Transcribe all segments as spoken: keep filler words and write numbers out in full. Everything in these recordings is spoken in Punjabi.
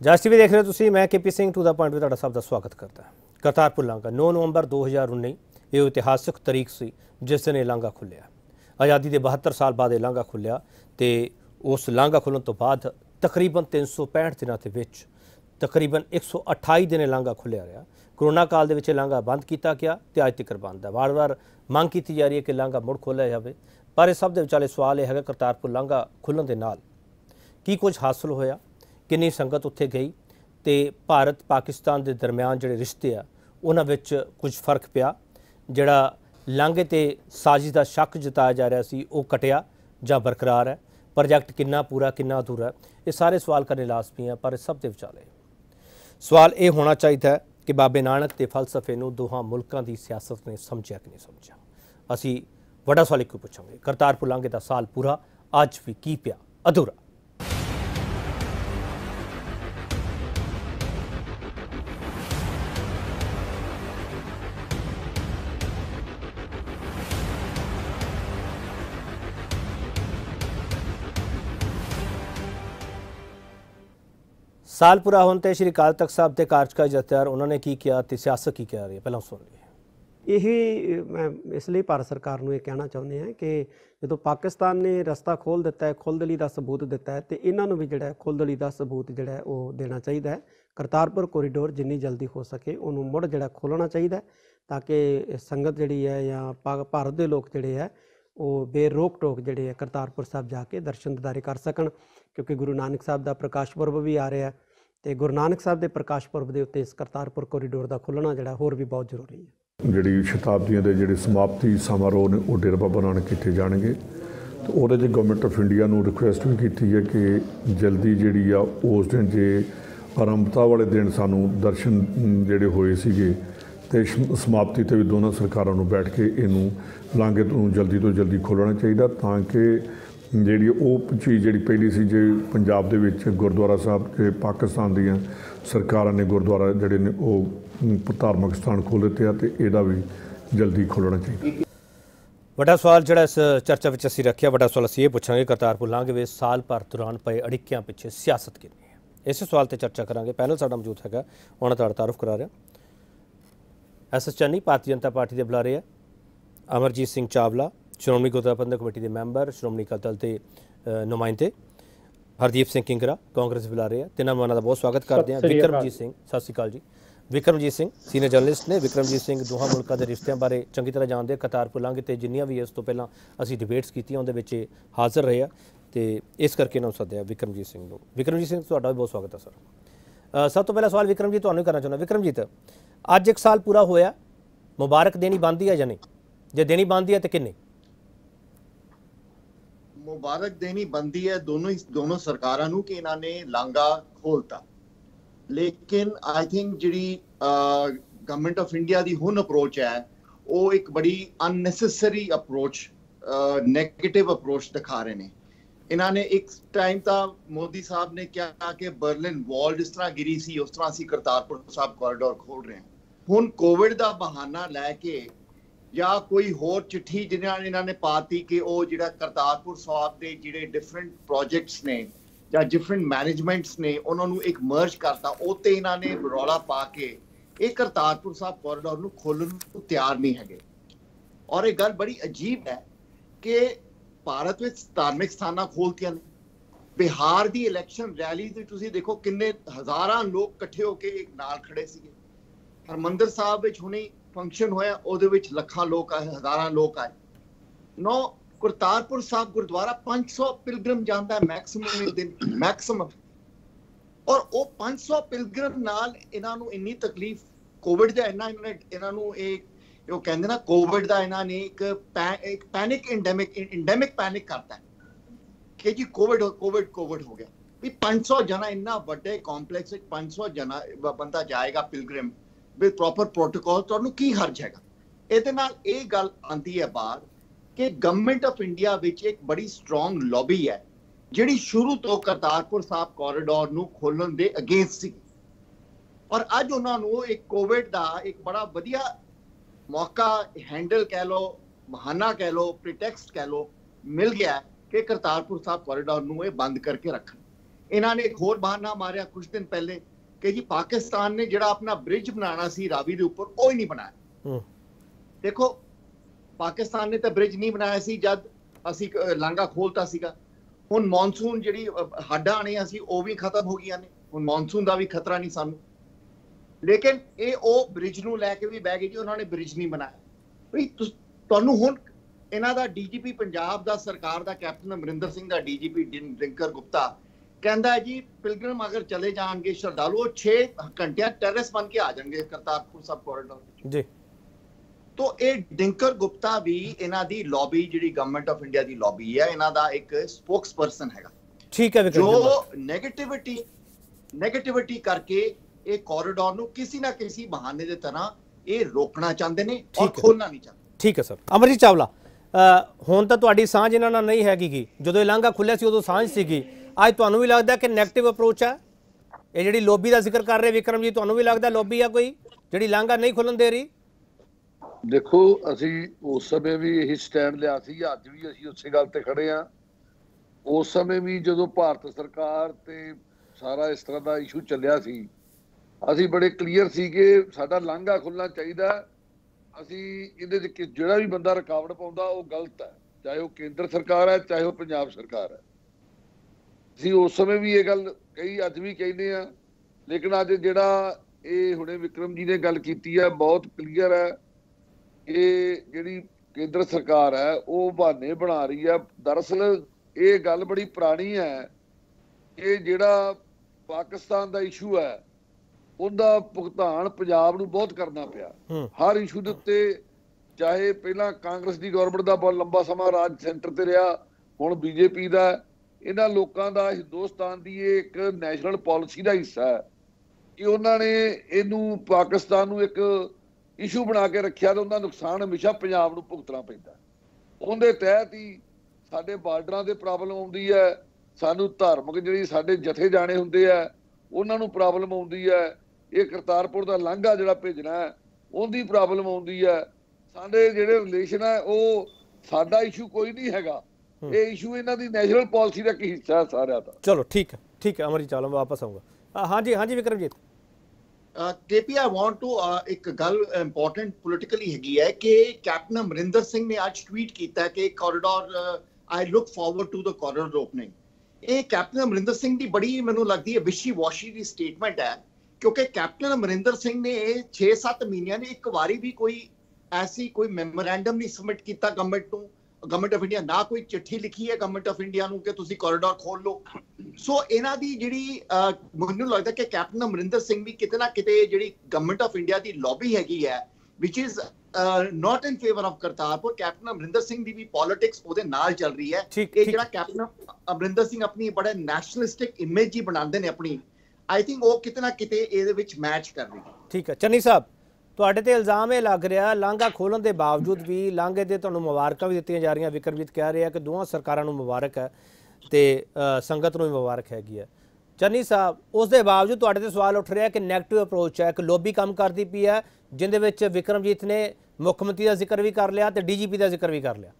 ਜਸ ਟੀ ਵੀ ਦੇਖ ਰਹੇ ਹੋ ਤੁਸੀਂ। मैं K P Singh to the point में सब का स्वागत करता है। करतारपुर लांघा नौ नवंबर दो हज़ार उन्नीस ये इतिहासिक तरीक सी जिस दिन ये लांघा खुलिया। आज़ादी के बहत्तर साल बाद ये लांघा खुलिया तो उस लांघा खुलण तो बाद तकरीबन तीन सौ पैंठ दिनों के विच तकरीबन एक सौ अठाई दिन लांघा खुलिया रहा। कोरोना काल दे विच लांघा बंद किया गया तो अज तक बंद है। वार वार मंग की जा रही है कि लांघा मुड़ खोलिया जाए, पर इस सब के विचाले सवाल यह है करतारपुर लांघा खुलण के नाल की कुछ हासिल होया, किन्नी संगत उत्थे गई तो भारत पाकिस्तान के दरम्यान जोड़े रिश्ते आ उन्हां विच कुछ फर्क पिया, जिहड़ा लांघे ते साजिश का शक जताया जा रहा सी वो कटिया जां बरकरार है, प्रोजैक्ट किन्ना पूरा किन्ना अधूरा है, ये सारे सवाल करने लाजमी है। पर इस सब के विचाले सवाल ये होना चाहिए है कि बाबे नानक के फलसफे नूं दोहां मुल्कां की सियासत ने समझिया कि नहीं समझिया। असी वड्डा सवाल एक पूछांगे, करतारपुर लांघे का साल पूरा अज भी की पिया अधूरा। साल पूरा होने ते श्री अकाल तख्त साहब के कार्यकारी जथेदार उन्होंने की किया तो सियासत की कह रही है, पहला सुन लीए। यही मैं इसलिए भारत सरकार को यह कहना चाहते हैं कि जो पाकिस्तान ने रस्ता खोल दिता है, खुलदली का सबूत दिता है, तो इन्हों भी जो खुलदली का सबूत जोड़ा वो देना चाहिए है। करतारपुर कोरीडोर जिन्नी जल्दी हो सके उन्होंने मुड़ जो खोलना चाहिए है, ताकि संगत जी है या भारत के लोग जोड़े है वो बेरोक टोक जोड़े है करतारपुर साहब जाके दर्शन दीदारे कर सकन, क्योंकि गुरु नानक साहब का प्रकाश पुरब भी आ रहा है। तो गुरु नानक साहब के प्रकाश पुरब के उत्ते इस करतारपुर कोरीडोर का खुलना जोड़ा होर भी बहुत जरूरी है। ਜਿਹੜੀ ਸ਼ਤਾਬਦੀਆਂ ਦੇ ਜਿਹੜੇ ਸਮਾਪਤੀ ਸਮਾਰੋਹ ਨੇ ਉਹ ਡੇਰਾ ਬਾਬਾ ਨਾਨਕ ਕੀਤੇ ਜਾਣਗੇ। ਤੇ ਉਹਦੇ 'ਚ ਗਵਰਨਮੈਂਟ ਆਫ ਇੰਡੀਆ ਨੂੰ ਰਿਕੁਐਸਟ ਵੀ ਕੀਤੀ ਹੈ ਕਿ ਜਲਦੀ ਜਿਹੜੀ ਆ ਉਸ ਦਿਨ ਜੇ ਆਰੰਭਤਾ ਵਾਲੇ ਦਿਨ ਸਾਨੂੰ ਦਰਸ਼ਨ ਜਿਹੜੇ ਹੋਏ ਸੀਗੇ ਤੇ ਸਮਾਪਤੀ ਤੇ ਵੀ ਦੋਨਾਂ ਸਰਕਾਰਾਂ ਨੂੰ ਬੈਠ ਕੇ ਇਹਨੂੰ ਲਾਂਘੇ ਨੂੰ ਜਲਦੀ ਤੋਂ ਜਲਦੀ ਖੋਲ੍ਹਣਾ ਚਾਹੀਦਾ, ਤਾਂ ਕਿ ਜਿਹੜੀ ਉਹ ਚੀਜ਼ ਜਿਹੜੀ ਪਹਿਲੀ ਸੀ ਜੇ ਪੰਜਾਬ ਦੇ ਵਿੱਚ ਗੁਰਦੁਆਰਾ ਸਾਹਿਬ ਤੇ ਪਾਕਿਸਤਾਨ ਦੀਆਂ ਸਰਕਾਰਾਂ ਨੇ ਗੁਰਦੁਆਰਾ ਜਿਹੜੇ ਨੇ ਉਹ धार्मिक स्थान खोल दिते तो यदा भी जल्दी खोलना चाहिए। वड्डा सवाल जो इस चर्चा में असीं रखिया, वड्डा सवाल असीं ये पूछांगे करतारपुर लांघे में साल भर दौरान पए अड़िक्यां पिछे सियासत कितनी है, इस सवाल पर चर्चा करांगे। पैनल साडा मौजूद है, उन्होंने तुहाडा तारुफ करा रहा S S Channi Bharatiya Janata party के बुलारे है, अमरजीत सिंह चावला श्रोमणी गुरुद्वारा प्रबंधक कमेटी के मैंबर, श्रोमणी अकाली दल के नुमाइंदे, हरदीप सिंह किंगरा कांग्रेस बुलारे है। तिन्हां उन्हां दा बहुत स्वागत करते हैं। विक्रमजीत सिंह सत श्री अकाल जी। विक्रमजीत सिंह सीनियर जर्नलिस्ट ने। विक्रमजीत सिंह दोहां मुल्कां दे रिश्तियां बारे चंगी तरह जानते। करतारपुर लांघे ते जिन्नियां भी इस तो पहलां असीं डिबेट्स कीतियां उहदे विच हाज़र रहे तो इस करके इन्हां नूं सद्दिया विक्रमजीत सिंह नूं। विक्रमजीत सिंह तुहाडा भी बहुत स्वागत है सर। सब तो पहला सवाल विक्रमजीत तुहानूं करना चाहुंदा। विक्रमजीत, अज एक साल पूरा होया, मुबारक देनी बनदी है या नहीं? जे देनी बनदी है तो किन्नी मुबारक देनी बनती है दोनों दोनों सरकारां नूं कि इन्हां ने लांघा खोलता, लेकिन आई थिंक जी गवर्नमेंट ऑफ इंडिया की हुण अप्रोच है वो एक बड़ी अननैसेसरी अप्रोच नैगेटिव अप्रोच दिखा रहे हैं। इन्होंने एक टाइम था मोदी साहब ने कहा कि बर्लिन वॉल जिस तरह गिरी सी उस तरह असीं करतारपुर साहब कॉरिडोर खोल रहे हैं। हुण कोविड का बहाना लैके या कोई होर चिट्ठी जिन्हें इन्होंने पाती कि वो जिहड़ा करतारपुर साहब के जिहड़े डिफरेंट प्रोजेक्ट्स ने या डिफरेंट मैनेजमेंट्स ने उन्होंने एक मर्ज करता, उत्ते इन्होंने रौला पा के ये करतारपुर साहब कॉरिडोर नूं खोलण नूं तैयार नहीं है। और एक गल बड़ी अजीब है कि भारत में धार्मिक स्थानां खोलतियां ने, बिहार की इलैक्शन रैली ते तुसीं देखो किन्ने हज़ारां लोग इकट्ठे होकर एक नाल खड़े सीगे। हरमंदर साहब विच हुणे फंक्शन होया, उहदे विच लखां लोग आए, हज़ारां लोग आए। नौ करतारपुर साहब गुरुद्वारा पांच सौ पिलग्रम जाता है मैक्सिमम एक दिन, मैक्सिमम। और वो पांच सौ पिलग्रम नाल इन्हां नूं इन्नी तकलीफ कोविड दा इन्ना इन्हां नूं एक वो कहंदे ना कोविड दा इन्हां ने एक एक पैनिक इंडेमिक इंडेमिक पैनिक करता है कि जी कोविड कोविड कोविड हो गया भी। पांच सौ जना इन्ना बड़े कॉम्पलैक्स विच पांच सौ जना बंदा जाएगा पिलग्रम विद प्रॉपर प्रोटोकॉल, तुहानूं की हर्ज हैगा? इहदे नाल इह गल आंदी है बाहर कि गवर्नमेंट ऑफ इंडिया विच एक बड़ी स्ट्रॉन्ग लॉबी है जिहड़ी शुरू तो करतारपुर साहब कॉरिडोर नूं खोलण दे अगेंस्ट सी। और अज उन्हां नूं एक कोविड दा एक बड़ा वधिया मौका हैंडल कह लो, बहाना कह लो, प्रिटेक्स्ट कह लो, मिल गया कि करतारपुर साहब कॉरिडोर नूं बंद करके रखन। ਇਹਨਾਂ ਨੇ ਇੱਕ ਹੋਰ ਬਹਾਨਾ ਮਾਰਿਆ ਕੁਝ ਦਿਨ ਪਹਿਲੇ ਕਿ ਜੀ ਪਾਕਿਸਤਾਨ ਨੇ ਜਿਹੜਾ ਆਪਣਾ ਬ੍ਰਿਜ ਬਣਾਉਣਾ ਸੀ ਰਾਵੀ ਦੇ ਉੱਪਰ ਉਹ ਹੀ ਨਹੀਂ ਬਣਾਇਆ। ਦੇਖੋ ਪਾਕਿਸਤਾਨ ਨੇ ਤਾਂ ਬ੍ਰਿਜ ਨਹੀਂ ਬਣਾਇਆ ਸੀ ਜਦ ਅਸੀਂ ਲਾਂਘਾ ਖੋਲਤਾ ਸੀਗਾ। ਹੁਣ ਮੌਨਸੂਨ ਜਿਹੜੀ ਹੱਡਾਂ ਆਣੀਆਂ ਸੀ ਉਹ ਵੀ ਖਤਮ ਹੋ ਗਈਆਂ ਨੇ, ਹੁਣ ਮੌਨਸੂਨ ਦਾ ਵੀ ਖਤਰਾ ਨਹੀਂ ਸਾਨੂੰ। ਲੇਕਿਨ ਇਹ ਉਹ ਬ੍ਰਿਜ ਨੂੰ ਲੈ ਕੇ ਵੀ ਬਹਿ ਗਏ ਜੀ ਉਹਨਾਂ ਨੇ ਬ੍ਰਿਜ ਨਹੀਂ ਬਣਾਇਆ। ਵੀ ਤੁਹਾਨੂੰ ਹੁਣ ਇਹਨਾਂ ਦਾ ਡੀਜੀਪੀ ਪੰਜਾਬ ਦਾ ਸਰਕਾਰ ਦਾ ਕੈਪਟਨ ਅਮਰਿੰਦਰ ਸਿੰਘ ਦਾ ਡੀਜੀਪੀ ਡਿੰਕਰ ਗੁਪਤਾ ਕਹਿੰਦਾ ਜੀ ਪਿਲਗ੍ਰਿਮ ਅਗਰ ਚਲੇ ਜਾਣਗੇ ਸ਼ਰਧਾਲੂ ਛੇ ਘੰਟਿਆਂ ਟੈਰੇਸ ਬਣ ਕੇ ਆ ਜਾਣਗੇ ਕਰਤਾਰਪੁਰ ਸਾਹਿਬ ਕੋਰੀਡੋਰ ਜੀ। तो ये डिंकर गुप्ता भी इन्हां दी लॉबी जिहड़ी गवर्नमेंट ऑफ इंडिया दी लॉबी है इन्हां दा एक स्पोक्स पर्सन हैगा। ठीक है जो नेगेटिविटी नेगेटिविटी करके ये कॉरिडोर नु किसी ना किसी बहाने दे तरह ये रोकना चाहते ने और खोलना नहीं चाहते। ठीक है सर। अमरजीत चावला हुण तां तुहाडी साझ इन्हां नाल नहीं हैगी गी, जदों ये लांघा खुल्लिया सी उदों साझ सीगी, अज तुहानूं भी लगदा कि नैगेटिव अप्रोच है ये जिहड़ी लॉबी दा जिक्र कर रहे विक्रम जी, तुहानूं भी लगदा लॉबी है कोई जिहड़ी लांघा नहीं खुल्लण दे रही? देखो असी उस समय भी यही स्टैंड लिया सी, अज भी असी उस गल ते खड़े हाँ। उस समय भी जो भारत सरकार ते सारा इस तरह का इशू चलिया सी असी बड़े क्लीयर सी कि साडा लांघा खुलना चाहिए। असी इहदे च जिहड़ा भी बंदा रुकावट पाउंदा वो गलत है, चाहे वो केंद्र सरकार है चाहे वो पंजाब सरकार है। असी उस समय भी ये गल कही, अज भी कहने आ। लेकिन अज जिहड़ा ये हुणे विक्रम जी ने गल कीती है बहुत क्लीयर है ये जिहड़ी केंद्र सरकार है वो बहाने बना रही है। दरअसल ये गल बड़ी पुरानी है कि जिहड़ा पाकिस्तान का इशू है उनका भुगतान पंजाब नूं बहुत करना पिया। हर इशू दे उत्ते चाहे पहला कांग्रेस की गवर्नमेंट का बहुत लंबा समा राज सेंटर ते रहा, हुण बीजेपी का, इन्हां लोकां दा हिंदुस्तान की एक नैशनल पॉलिसी का हिस्सा है कि उन्होंने इनू पाकिस्तान नूं एक इशू बना के रखिया तो उनका नुकसान हमेशा पंजाब नूं भुगतना पैंदा। उहदे तहत ही साडे बार्डरां ते प्रॉब्लम आउंदी है, सानू धार्मिक जिहड़ी साडे जथे जाने हुंदे है उन्हां नूं प्रॉब्लम आउंदी है, ये करतारपुर दा लांघा जिहड़ा भेजना है उहदी प्रॉब्लम आउंदी है। साडे जिहड़े रिलेशन है वो साडा इशू कोई नहीं हैगा, ये इशू इन्हां दी नैशनल पॉलिसी दा एक हिस्सा है सारिਆਂ ਦਾ। चलो ठीक है ठीक है अमरजीत चावला मैं वापस आऊँगा। हाँ जी हाँ जी विक्रमजीत। के पी आई वांट टू एक गल इंपॉर्टेंट पोलिटिकली हैगी है कि कैप्टन अमरिंदर सिंह ने आज ट्वीट किया है कि corridor I look forward to the corridor opening. ये कैप्टन अमरिंदर सिंह की बड़ी मैनू लगती है विशी वॉशी की स्टेटमेंट है, क्योंकि कैप्टन अमरिंदर सिंह ने छे सत्त महीनों ने एक बारी भी कोई ऐसी कोई मैमोरेंडम नहीं सबमिट किया गवर्नमेंट को, गवर्नमेंट ऑफ इंडिया ना कोई चिट्ठी लिखी है गवर्नमेंट ऑफ इंडिया नूं कि तुसीं कॉरिडोर खोल लो। सो इन्हां दी जिहड़ी मैनूं लगदा कि कैप्टन अमरिंदर सिंह भी किते ना किते जिहड़ी गवर्नमेंट ऑफ इंडिया दी लॉबी हैगी है which is not in favour of Kartarpur, captain Amarinder Singh दी भी पॉलिटिक्स ओहदे नाल चल रही है। ये जिहड़ा कैप्टन अमरिंदर सिंह अपनी बड़े नैशनलिस्टिक इमेज ही बनांदे ने अपनी, आई थिंक वो किते ना किते इहदे विच मैच कर रही है। ठीक है चन्नी साहब ਤੁਹਾਡੇ ਤੇ ਇਲਜ਼ਾਮ ਇਹ ਲੱਗ ਰਿਹਾ ਲਾਂਘਾ ਖੋਲਣ ਦੇ ਬਾਵਜੂਦ ਵੀ ਲਾਂਘੇ ਦੇ ਤੁਹਾਨੂੰ ਮੁਬਾਰਕਾਂ ਵੀ ਦਿੱਤੀਆਂ ਜਾ ਰਹੀਆਂ। ਵਿਕਰਮਜੀਤ ਕਹਿ ਰਿਹਾ ਕਿ ਦੋਵਾਂ ਸਰਕਾਰਾਂ ਨੂੰ ਮੁਬਾਰਕ ਹੈ ਤੇ ਸੰਗਤ ਨੂੰ ਵੀ ਮੁਬਾਰਕ ਹੈਗੀ ਹੈ। ਚੰਨੀ ਸਾਹਿਬ ਉਸ ਦੇ ਬਾਵਜੂਦ ਤੁਹਾਡੇ ਤੇ ਸਵਾਲ ਉੱਠ ਰਿਹਾ ਕਿ ਨੈਗੇਟਿਵ ਅਪਰੋਚ ਹੈ, ਇੱਕ ਲੌਬੀ ਕੰਮ ਕਰਦੀ ਪਈ ਹੈ ਜਿੰਦੇ ਵਿੱਚ ਵਿਕਰਮਜੀਤ ਨੇ ਮੁੱਖ ਮੰਤਰੀ ਦਾ ਜ਼ਿਕਰ ਵੀ ਕਰ ਲਿਆ ਤੇ ਡੀਜੀਪੀ ਦਾ ਜ਼ਿਕਰ ਵੀ ਕਰ ਲਿਆ।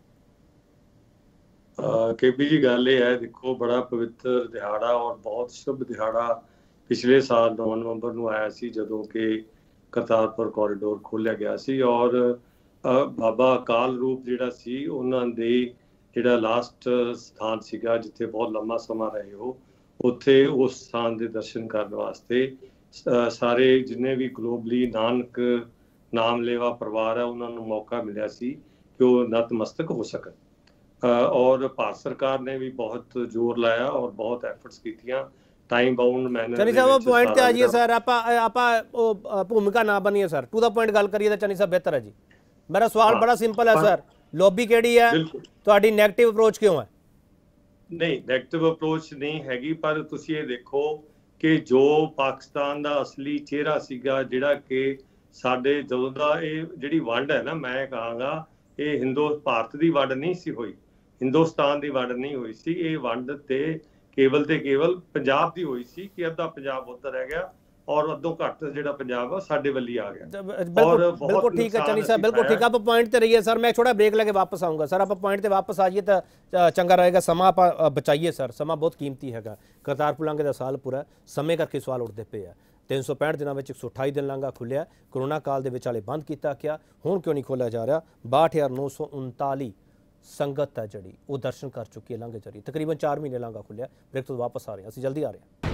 केपी जी गल ये है देखो बड़ा पवित्र दिहाड़ा और बहुत शुभ दिहाड़ा पिछले साल नौ नवंबर ਨੂੰ ਆਇਆ ਸੀ ਜਦੋਂ ਕਿ ਕਰਤਾਰਪੁਰ ਕੋਰੀਡੋਰ ਖੋਲ੍ਹਿਆ ਗਿਆ ਸੀ ਔਰ ਬਾਬਾ ਅਕਾਲ ਰੂਪ ਜਿਹੜਾ ਸੀ ਉਹਨਾਂ ਦੇ ਜਿਹੜਾ ਲਾਸਟ ਸਥਾਨ ਸੀਗਾ ਜਿੱਥੇ ਬਹੁਤ ਲੰਮਾ ਸਮਾਂ ਰਹੇ ਹੋ ਉੱਥੇ ਉਸ ਸਥਾਨ ਦੇ ਦਰਸ਼ਨ ਕਰਨ ਵਾਸਤੇ ਸਾਰੇ ਜਿੰਨੇ ਵੀ ਗਲੋਬਲੀ ਨਾਨਕ ਨਾਮ ਲੇਵਾ ਪਰਿਵਾਰ ਹੈ ਉਹਨਾਂ ਨੂੰ ਮੌਕਾ ਮਿਲਿਆ ਸੀ ਕਿ ਉਹ ਨਤਮਸਤਕ ਹੋ ਸਕਣ। और भारत सरकार ने भी बहुत जोर लाया और बहुत एफर्ट्स कीतियां टाइम बाउंड मैनर चन्नी साहब पॉइंट ते आ जाइए सर आपा आपा भूमिका ना बनिए सर टू द पॉइंट गल करिए तो चन्नी साहब बेहतर है जी। मेरा सवाल बड़ा सिंपल है सर लॉबी केड़ी है ਤੁਹਾਡੀ नेगेटिव अप्रोच क्यों है? नहीं नेगेटिव अप्रोच नहीं हैगी पर ਤੁਸੀਂ ਇਹ ਦੇਖੋ ਕਿ ਜੋ ਪਾਕਿਸਤਾਨ ਦਾ ਅਸਲੀ ਚਿਹਰਾ ਸੀਗਾ ਜਿਹੜਾ ਕਿ ਸਾਡੇ ਜਦੋਂ ਦਾ ਇਹ ਜਿਹੜੀ ਵੰਡ ਹੈ ਨਾ ਮੈਂ ਕਹਾਂਗਾ ਇਹ ਹਿੰਦੂ ਭਾਰਤ ਦੀ ਵੰਡ ਨਹੀਂ ਸੀ ਹੋਈ हिंदुस्तान की वंड नहीं हुई सी ये वंड ते केवल ते केवल पंजाब की हुई सी कि अद्धा पंजाब उधर रह गया ਔਰ ਅੱਧੋਂ ਘੱਟ ਜਿਹੜਾ ਪੰਜਾਬ ਆ ਸਾਡੇ ਵੱਲੀ ਆ ਗਿਆ। ਬਿਲकुल बिल्कुल ठीक है चन्नी साहब, बिल्कुल ठीक है। आप पॉइंट ते रहिए सर, मैं थोड़ा ब्रेक लेके वापस आऊँगा सर। आप पॉइंट ते वापस आ जाइए तो चंगा रहेगा। समा आप बचाइए सर, समा बहुत कीमती हैगा। करतारपुर लांघे का साल पूरा समय करके सवाल उठते पे है। तीन सौ पैंठ दिनों में एक सौ अठाई दिन लांघा खुलिया, कोरोना काल के विचाले बंद किया गया, हुण क्यों नहीं खोलिया जा रहा? बाहठ हज़ार नौ सौ उनताली संगत है जी वो दर्शन कर चुकी है लांघे जरिए। तकरीबन चार महीने लांघा खुलिया। ब्रेक तो वापस आ रहे हैं, असं जल्दी आ रहे हैं।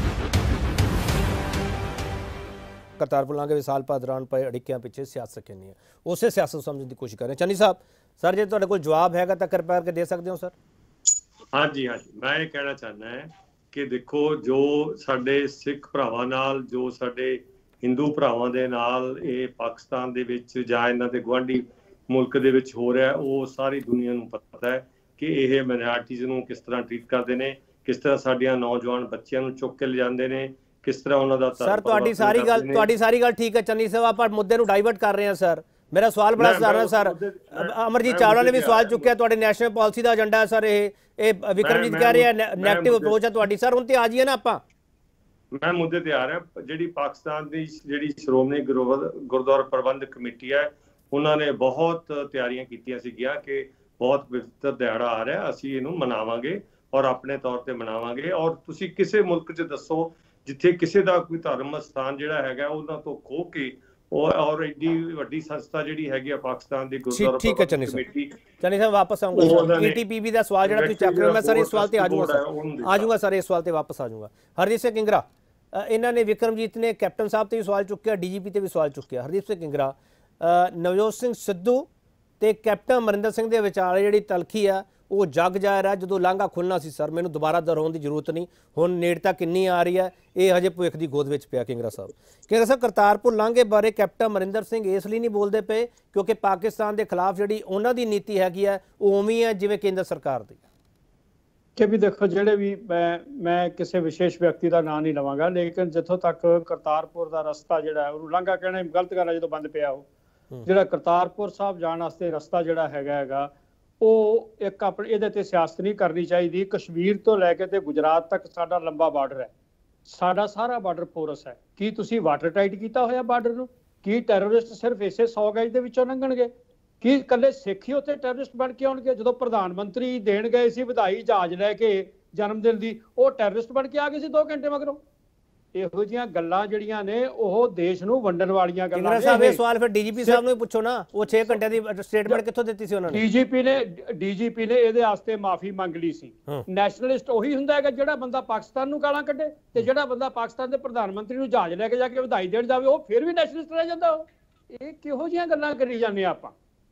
करतारपुर लांघे विसाल भर दौरान पे अड़िक्या पिछे सियासत कहनी है, उस सियासत समझने की कोशिश कर रहे हैं। चन्नी साहब सर जो तुहाडे कोल जवाब हैगा तो कृपा करके दे सकते हो सर? हाँ जी हाँ जी, मैं ये कहना चाहना है कि देखो जो साडे सिख भरावां नाल, जो साडे हिंदू भरावां दे नाल ये पाकिस्तान दे विच जां इन्हां दे गुआंढी मुल्क दे विच हो रहा है, वो सारी दुनिया नूं पता है कि ये माइनॉरिटीज़ नूं किस तरह ट्रीट करते हैं, किस तरह साडियां नौजवान बच्चियां नूं चुक के ले जाते हैं, किस तरह उन्होंने सर तुहाडी सारी गल तुहाडी सारी गल ठीक है चन्नी साहब, आप मुद्दे नूं डाइवर्ट कर रहे हैं सर। मेरा सवाल बड़ा साधारण है सर। अमरजीत चावला ने भी सवाल चुक्या, तुहाडे नैशनल पॉलिसी का एजेंडा है सर। ये विक्रमजीत कह रहे हैं नैगेटिव अप्रोच है तुहाडी सर। हुण ते आ जाइए ना आपां। मैं मुद्दे ते आ रहा। जिहड़ी पाकिस्तान दी जिहड़ी श्रोमणी गुरुद्वारा प्रबंधक कमेटी है, उन्होंने बहुत तैयारियां कीतियां सीगियां कि बहुत पवित्र दिहाड़ा आ रहा है, असीं इहनूं मनावांगे और अपने तौर ते मनावांगे। और तुसीं किसे मुल्क च दसो जिथे किसी का कोई धर्म स्थान जिहड़ा हैगा उन्हां तो खो के और एडी वड्डी संस्था जिहड़ी हैगी पाकिस्तान दी गुरुद्वारा ठीक है चन्नी साहब। चन्नी साहब वापस आऊंगा। एटीपीबी दा सवाल जिहड़ा तुसीं चक रहे हो, मैं सर इस सवाल ते आ जाऊंगा सर आ जाऊंगा सर इस सवाल ते वापस आ जाऊंगा। हरदीप सिंह किंगरा इन्हां ने विक्रमजीत ने कैप्टन साहब ते भी सवाल चुक्या, डीजीपी ते भी सवाल चुक्या। हरदीप सिंह किंगरा नवजोत सिंह सिद्धू ते कैप्टन अमरिंदर सिंह दे विचाले जिहड़ी तलखी है वो जग जाहिर है। जो लांघा खुलना सी सर, मैनूं दोबारा दोहराउण की जरूरत नहीं। हुण नेड़ता किन्नी आ रही है ये हजे भविख की गोद विच पिया। किंगरा साहब किंगरा साहब करतारपुर लांघे बारे कैप्टन अमरिंदर सिंह इस लिए नहीं बोलते पे क्योंकि पाकिस्तान के खिलाफ जिहड़ी उन्हां दी नीति हैगी है वो उवें है जिवें केंद्र सरकार दी कि भी देखो जेडे भी मैं मैं किसी विशेष व्यक्ति का नाम नहीं लवांगा, लेकिन जिथों तक करतारपुर का रस्ता जिहड़ा है उहनूं लांघा कहना गलत गल है। जो बंद पिया हो जिहड़ा करतारपुर साहब जाण वास्ते रस्ता जिहड़ा हैगा हैगा ਉਹ ਇੱਕ ਆਪਣੇ ਇਹਦੇ ਤੇ ਸਿਆਸਤ ਨਹੀਂ ਕਰਨੀ ਚਾਹੀਦੀ। ਕਸ਼ਮੀਰ ਤੋਂ ਲੈ ਕੇ ਤੇ ਗੁਜਰਾਤ ਤੱਕ ਸਾਡਾ ਲੰਬਾ ਬਾਰਡਰ ਹੈ, ਸਾਡਾ ਸਾਰਾ ਬਾਰਡਰ ਪੋਰਸ ਹੈ। ਕੀ ਤੁਸੀਂ ਵਾਟਰ ਟਾਈਟ ਕੀਤਾ ਹੋਇਆ ਬਾਰਡਰ ਨੂੰ? ਕੀ ਟੈਰਰਿਸਟ ਸਿਰਫ ਇਸੇ ਸੌ ਗਜ ਦੇ ਵਿੱਚੋਂ ਲੰਘਣਗੇ? ਕੀ ਇਕੱਲੇ ਸਿੱਖ ਹੀ ਉੱਥੇ ਟੈਰਰਿਸਟ ਬਣ ਕੇ ਆਉਣਗੇ? ਜਦੋਂ ਪ੍ਰਧਾਨ ਮੰਤਰੀ ਦੇਣ ਗਏ ਸੀ ਵਧਾਈ ਜਹਾਜ਼ ਲੈ ਕੇ ਜਨਮ ਦਿਨ ਦੀ, ਉਹ ਟੈਰਰਿਸਟ ਬਣ ਕੇ ਆ ਗਏ ਸੀ ਦੋ ਘੰਟੇ ਮਗਰੋਂ। ਇਹੋ ਜਿਹੀਆਂ ਗੱਲਾਂ ਜਿਹੜੀਆਂ ਨੇ ਉਹ ਦੇਸ਼ ਨੂੰ ਵੰਡਣ ਵਾਲੀਆਂ ਗੱਲਾਂ ਨੇ। ਸਾਹਿਬ ਇਹ ਸਵਾਲ ਫਿਰ ਡੀਜੀਪੀ ਸਾਹਿਬ ਨੂੰ ਹੀ ਪੁੱਛੋ ਨਾ, ਉਹ ਛੇ ਘੰਟਿਆਂ ਦੀ ਸਟੇਟਮੈਂਟ ਕਿੱਥੋਂ ਦਿੱਤੀ ਸੀ ਉਹਨਾਂ ਨੇ? ਡੀਜੀਪੀ ਨੇ ਡੀਜੀਪੀ ਨੇ ਇਹਦੇ ਵਾਸਤੇ ਮਾਫੀ ਮੰਗ ਲਈ ਸੀ। ਨੈਸ਼ਨਲਿਸਟ ਉਹੀ ਹੁੰਦਾ ਹੈਗਾ ਜਿਹੜਾ ਬੰਦਾ ਪਾਕਿਸਤਾਨ ਨੂੰ ਗਾਲਾਂ ਕੱਢੇ, ਤੇ ਜਿਹੜਾ ਬੰਦਾ ਪਾਕਿਸਤਾਨ ਦੇ ਪ੍ਰਧਾਨ ਮੰਤਰੀ ਨੂੰ ਜਹਾਜ਼ ਲੈ ਕੇ ਜਾ ਕੇ ਵਧਾਈ ਦੇਣ ਜਾਵੇ ਉਹ ਫਿਰ ਵੀ ਨੈਸ਼ਨਲਿਸਟ ਰਹਿ ਜਾਂਦਾ। ਉਹ ਇਹ ਕਿਹੋ ਜਿਹੀਆਂ ਗੱਲਾਂ ਕਰੀ ਜਾਂਦੇ ਆਪਾਂ?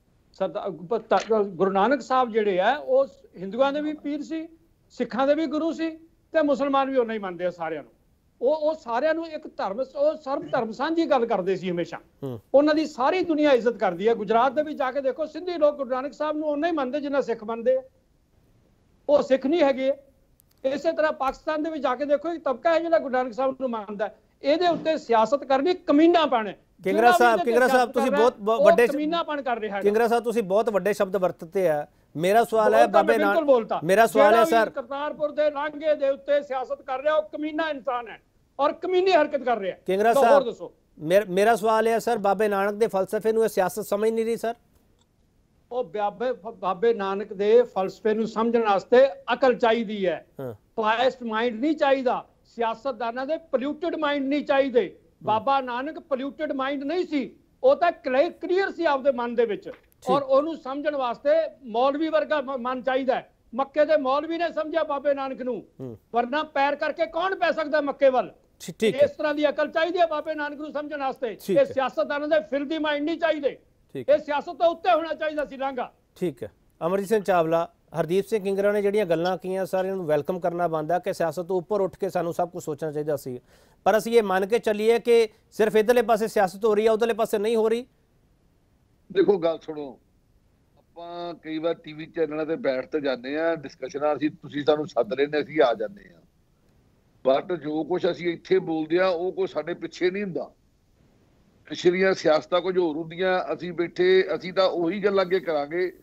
ਸਰਦਾਰ ਗੁਰੂ ਨਾਨਕ ਸਾਹਿਬ ਜਿਹੜੇ ਆ ਉਹ ਹਿੰਦੂਆਂ ਦੇ ਵੀ ਪੀਰ ਸੀ, ਸਿੱਖਾਂ ਦੇ ਵੀ ਗੁਰੂ ਸੀ, ਤੇ ਮੁਸਲਮਾਨ ਵੀ ਉਹਨਾਂ ਹੀ ਮੰਨਦੇ ਆ ਸਾਰਿਆਂ ਨੂੰ। ਉਹ ਉਹ ਸਾਰਿਆਂ ਨੂੰ ਇੱਕ ਧਰਮ ਉਹ ਸਰਬ ਧਰਮ ਸਾਂਝੀ ਗੱਲ ਕਰਦੇ ਸੀ ਹਮੇਸ਼ਾ। ਉਹਨਾਂ ਦੀ ਸਾਰੀ ਦੁਨੀਆ ਇੱਜ਼ਤ ਕਰਦੀ ਹੈ। ਗੁਜਰਾਤ ਦੇ ਵਿੱਚ ਜਾ ਕੇ ਦੇਖੋ ਸਿੰਧੀ ਲੋਕ ਗੁਰੂ ਨਾਨਕ ਸਾਹਿਬ ਨੂੰ ਉਹਨਾਂ ਹੀ ਮੰਨਦੇ ਜਿੰਨਾ ਸਿੱਖ ਮੰਨਦੇ ਆ। ਉਹ ਸਿੱਖ ਨਹੀਂ ਹੈਗੇ। ਇਸੇ ਤਰ੍ਹਾਂ ਪਾਕਿਸਤਾਨ ਦੇ ਵਿੱਚ ਜਾ ਕੇ ਦੇਖੋ ਇੱਕ ਤਬਕਾ ਹੈ ਜਿਹੜਾ ਗੁਰੂ ਨਾਨਕ ਸਾਹਿਬ ਨੂੰ ਮੰਨਦਾ। ਇਹਦੇ ਉੱਤੇ ਸਿਆਸਤ ਕਰਨੀ ਕਮੀਨਾਪਣ ਹੈ। ਕਿੰਗਰਾ ਸਾਹਿਬ ਕਿੰਗਰਾ ਸਾਹਿਬ ਤੁਸੀਂ ਬਹੁਤ ਵੱਡੇ ਕਮੀਨਾਪਣ ਕਰ ਰਹੇ ਹੋ। ਕਿੰਗਰਾ ਸਾਹਿਬ ਤੁਸੀਂ ਬਹੁਤ ਵੱਡੇ ਸ਼ਬਦ ਵਰਤਦੇ ਆ। ਮੇਰਾ ਸਵਾਲ ਹੈ ਬਾਬੇ ਨਾਨਕ ਮੇਰਾ ਸਵਾਲ ਹੈ ਸਰ ਕਰਤਾਰਪੁਰ ਦੇ ਲਾਂਘੇ ਦੇ ਉੱਤੇ ਸਿਆਸਤ ਕਰ ਰਿਹਾ ਉਹ ਕਮੀਨਾ ਇਨਸਾਨ ਹੈ ਔਰ ਕਮੀਨੀ ਹਰਕਤ ਕਰ ਰਿਹਾ। ਕਿੰਗਰਾ ਸਾਹਿਬ ਮੇਰਾ ਸਵਾਲ ਹੈ ਸਰ ਬਾਬੇ ਨਾਨਕ ਦੇ ਫਲਸਫੇ ਨੂੰ ਇਹ ਸਿਆਸਤ ਸਮਝ ਨਹੀਂ ਰਹੀ ਸਰ? ਉਹ ਬਾਬੇ ਬਾਬੇ ਨਾਨਕ ਦੇ ਫਲਸਫੇ ਨੂੰ ਸਮਝਣ ਵਾਸਤੇ ਅਕਲ ਚਾਹੀਦੀ ਹੈ, ਬਾਇਸਡ ਮਾਈਂਡ ਨਹੀਂ ਚਾਹੀਦਾ। ਸਿਆਸਤਦਾਨਾਂ ਦੇ ਪੋਲਿਊਟਡ ਮਾਈਂਡ ਨਹੀਂ ਚਾਹੀਦੇ। ਬਾਬਾ ਨਾਨਕ ਪੋਲਿਊਟਡ ਮਾਈਂਡ ਨਹੀਂ ਸੀ, ਉਹ ਤਾਂ ਕਲੀਅਰ ਸੀ ਆਪਦੇ ਮਨ ਦੇ ਵਿੱਚ। ਔਰ ਉਹਨੂੰ ਸਮਝਣ ਵਾਸਤੇ ਮੌਲਵੀ ਵਰਗਾ ਮਨ ਚਾਹੀਦਾ ਹੈ। ਮੱਕੇ ਦੇ ਮੌਲਵੀ ਨੇ ਸਮਝਿਆ ਬਾਬੇ ਨਾਨਕ ਨੂੰ, ਵਰਨਾ ਪੈਰ ਕਰਕੇ ਕੌਣ ਪੈ ਸਕਦਾ ਮੱਕੇ ਵੱਲ? ਇਸ ਤਰ੍ਹਾਂ ਦੀ ਅਕਲ ਚਾਹੀਦੀ ਹੈ ਬਾਬੇ ਨਾਨਕ ਨੂੰ ਸਮਝਣ ਵਾਸਤੇ। ਇਹ ਸਿਆਸਤਦਾਨਾਂ ਦੇ ਫਿਰਦੀ ਮਾਈਂਡ ਨਹੀਂ ਚਾਹੀਦੇ। ਇਹ ਸਿਆਸਤ ਤੋਂ ਉੱਤੇ ਹੋਣਾ ਚਾਹੀਦਾ ਸੀ ਲਾਂਘਾ। ਠੀਕ ਹੈ। ਅਮਰਜੀਤ ਸਿੰਘ ਚਾਵਲਾ ਹਰਦੀਪ ਸਿੰਘ ਕਿੰਗਰਾ ਨੇ ਜਿਹੜੀਆਂ ਗੱਲਾਂ ਕੀਆਂ ਸਾਰਿਆਂ ਨੂੰ ਵੈਲਕਮ ਕਰਨਾ ਬਣਦਾ ਕਿ ਸਿਆਸਤ ਤੋਂ ਉੱਪਰ ਉੱਠ ਕੇ ਸਾਨੂੰ ਸਭ ਕੁਝ ਸੋਚਣਾ ਚਾਹੀਦਾ ਸੀ, ਪਰ ਅਸੀਂ ਇਹ ਮੰਨ ਕੇ ਚੱਲੀਏ ਕਿ ਸਿਰਫ ਇਧਰਲੇ ਪਾਸੇ ਸਿਆਸਤ ਹੋ ਰਹੀ ਹੈ ਉਧਰਲੇ ਪਾਸੇ ਨਹੀਂ ਹੋ ਰਹੀ। ਦੇਖੋ ਗੱਲ ਸੁਣੋ, ਆਪਾਂ ਕਈ ਵਾਰ ਟੀਵੀ ਚੈਨਲਾਂ ਤੇ ਬੈਠ ਤੇ ਜਾਂਦੇ ਆ ਡਿਸਕਸ਼ਨਾਂ, ਅਸੀਂ ਤੁਸੀਂ ਸਾਨੂੰ ਸੱਦ ਲੈਂਦੇ ਅਸੀਂ ਆ ਜਾਂਦੇ ਆ, ਬਟ ਜੋ ਕੁਝ ਅਸੀਂ ਇੱਥੇ ਬੋਲਦੇ ਆ ਉਹ ਕੋਈ ਸਾਡੇ ਪਿੱਛੇ ਨਹੀਂ ਹੁੰਦਾ। ਪਿਛਲੀਆਂ ਸਿਆਸਤਾਂ ਕੁਝ ਹੋਰ ਹੁੰਦੀਆਂ, ਅਸੀਂ ਬੈਠੇ ਅਸੀਂ ਤਾਂ ਉਹੀ ਗੱਲਾਂ ਅੱਗੇ ਕਰਾਂਗੇ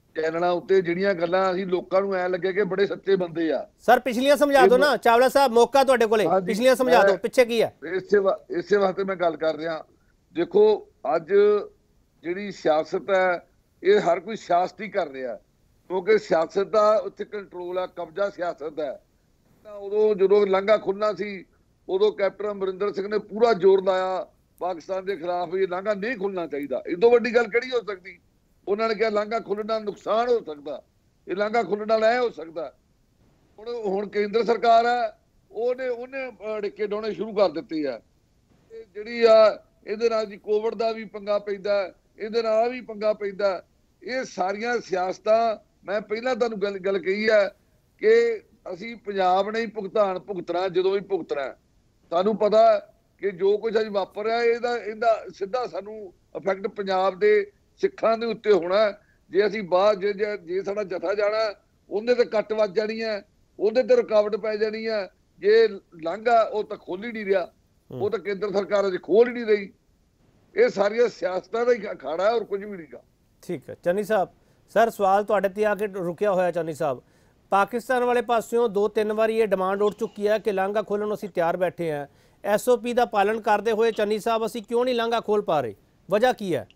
ਚੈਨਲਾਂ ਉੱਤੇ ਜਿਹੜੀਆਂ ਗੱਲਾਂ ਅਸੀਂ ਲੋਕਾਂ ਨੂੰ ਐ ਲੱਗੇ ਕਿ ਬੜੇ ਸੱਚੇ ਬੰਦੇ ਆ। ਸਰ ਪਿਛਲੀਆਂ ਸਮਝਾ ਦਿਓ ਨਾ ਚਾਵਲਾ ਸਾਹਿਬ, ਮੌਕਾ ਤੁਹਾਡੇ ਕੋਲੇ, ਪਿਛਲੀਆਂ ਸਮਝਾ ਦਿਓ ਪਿੱਛੇ ਕੀ ਹੈ। ਇਸੇ ਇਸੇ ਵਾਸਤੇ ਮੈਂ ਗੱਲ ਕਰ ਰਿਹਾ। ਦੇਖੋ ਅੱਜ ਜਿਹੜੀ ਸਿਆਸਤ ਹੈ ਇਹ ਹਰ ਕੋਈ ਸਿਆਸਤ ਹੀ ਕਰ ਰਿਹਾ, ਕਿਉਂਕਿ ਸਿਆਸਤ ਦਾ ਉੱਥੇ ਕੰਟਰੋਲ ਆ, ਕਬਜ਼ਾ ਸਿਆਸਤ ਹੈ। ਤਾਂ ਉਦੋਂ ਜਦੋਂ ਲਾਂਘਾ ਖੁੱਲ੍ਹਣਾ ਸੀ ਉਦੋਂ ਕੈਪਟਨ ਅਮਰਿੰਦਰ ਸਿੰਘ ਨੇ ਪੂਰਾ ਜ਼ੋਰ ਲਾਇਆ ਪਾਕਿਸਤਾਨ ਦੇ ਖਿਲਾਫ ਵੀ ਇਹ ਲਾਂਘਾ ਨਹੀਂ ਖੁੱਲ੍ਹਣਾ ਚਾਹੀਦਾ। ਇਹ ਤੋਂ ਵੱਡੀ ਗੱਲ ਕਿਹੜੀ ਹੋ ਸਕਦੀ? ਉਹਨਾਂ ਨੇ ਕਿਹਾ ਲਾਂਘਾ ਖੁੱਲ੍ਹਣ ਨਾਲ ਨੁਕਸਾਨ ਹੋ ਸਕਦਾ, ਇਹ ਲਾਂਘਾ ਖੁੱਲ੍ਹਣ ਨਾਲ ਇਹ ਹੋ ਸਕਦਾ। ਹੁਣ ਹੁਣ ਕੇਂਦਰ ਸਰਕਾਰ ਹੈ ਉਹਨੇ ਉਹਨੇ ਅੜਿੱਕੇ ਡਾਉਣੇ ਸ਼ੁਰੂ ਕਰ ਦਿੱਤੇ ਆ। ਇਹ ਜਿਹੜੀ ਆ ਇਹਦੇ ਨਾਲ ਜੀ ਕੋਵਿਡ ਦਾ ਵੀ ਪੰਗਾ ਪੈਂਦਾ, ਇਹਦੇ ਨਾਲ ਵੀ ਪੰਗਾ ਪੈਂਦਾ। ਇਹ ਸਾਰੀਆਂ ਸਿਆਸਤਾਂ, ਮੈਂ ਪਹਿਲਾਂ ਤੁਹਾਨੂੰ ਗੱਲ ਗੱਲ ਕਹੀ ਹੈ ਕਿ ਅਸੀਂ ਪੰਜਾਬ ਨੇ ਹੀ ਭੁਗਤਾਨ ਭੁਗਤਣਾ, ਜਦੋਂ ਵੀ ਭੁਗਤਣਾ। ਸਾਨੂੰ ਪਤਾ ਕਿ ਜੋ ਕੁਝ ਅੱਜ ਵਾਪਰ ਰਿਹਾ ਇਹਦਾ ਇਹਦਾ ਸਿੱਧਾ ਸਾਨੂੰ ਇਫੈਕਟ ਪੰਜਾਬ ਦੇ ਸਿੱਖਾਂ ਦੇ ਉੱਤੇ ਹੋਣਾ। ਜੇ ਅਸੀਂ ਬਾਹਰ ਜੇ ਜੇ ਸਾਡਾ ਜਥਾ ਜਾਣਾ ਉਹਦੇ ਤੇ ਕੱਟ ਵੱਜ ਜਾਣੀ ਹੈ, ਉਹਦੇ ਤੇ ਰੁਕਾਵਟ ਪੈ ਜਾਣੀ ਹੈ। ਜੇ ਲਾਂਘਾ ਉਹ ਤਾਂ ਖੋਲ ਹੀ ਨਹੀਂ ਰਿਹਾ, ਉਹ ਤਾਂ ਕੇਂਦਰ ਸਰਕਾਰ ਅਜੇ ਖੋਲ ਹੀ ਨਹੀਂ ਰਹੀ। ਇਹ ਸਾਰੀਆਂ ਸਿਆਸਤਾਂ ਦਾ ਹੀ ਅਖਾੜਾ ਹੈ, ਔਰ ਕੁਝ ਵੀ ਨਹੀਂਗਾ। ਠੀਕ ਹੈ ਚੰਨੀ ਸਾਹਿਬ। ਸਰ ਸਵਾਲ ਤੁਹਾਡੇ ਤੇ ਆ ਕੇ ਰੁਕਿਆ ਹੋਇਆ ਚੰਨੀ ਸਾਹਿਬ, ਪਾਕਿਸਤਾਨ ਵਾਲੇ ਪਾਸਿਓਂ ਦੋ ਤਿੰਨ ਵਾਰੀ ਇਹ ਡਿਮਾਂਡ ਉੱਠ ਚੁੱਕੀ ਹੈ ਕਿ ਲਾਂਘਾ ਖੋਲ੍ਹਣ ਨੂੰ ਅਸੀਂ ਤਿਆਰ ਬੈਠੇ ਹਾਂ। ਐਸ ਓ ਪੀ ਦਾ ਪਾਲਣ ਕਰਦੇ ਹੋਏ ਚੰਨੀ ਸਾਹਿਬ ਅਸੀਂ ਕਿਉਂ ਨਹੀਂ ਲਾਂਘਾ ਖੋਲ੍ਹ ਪਾ ਰਹੇ, ਵਜ੍ਹਾ ਕੀ ਹੈ?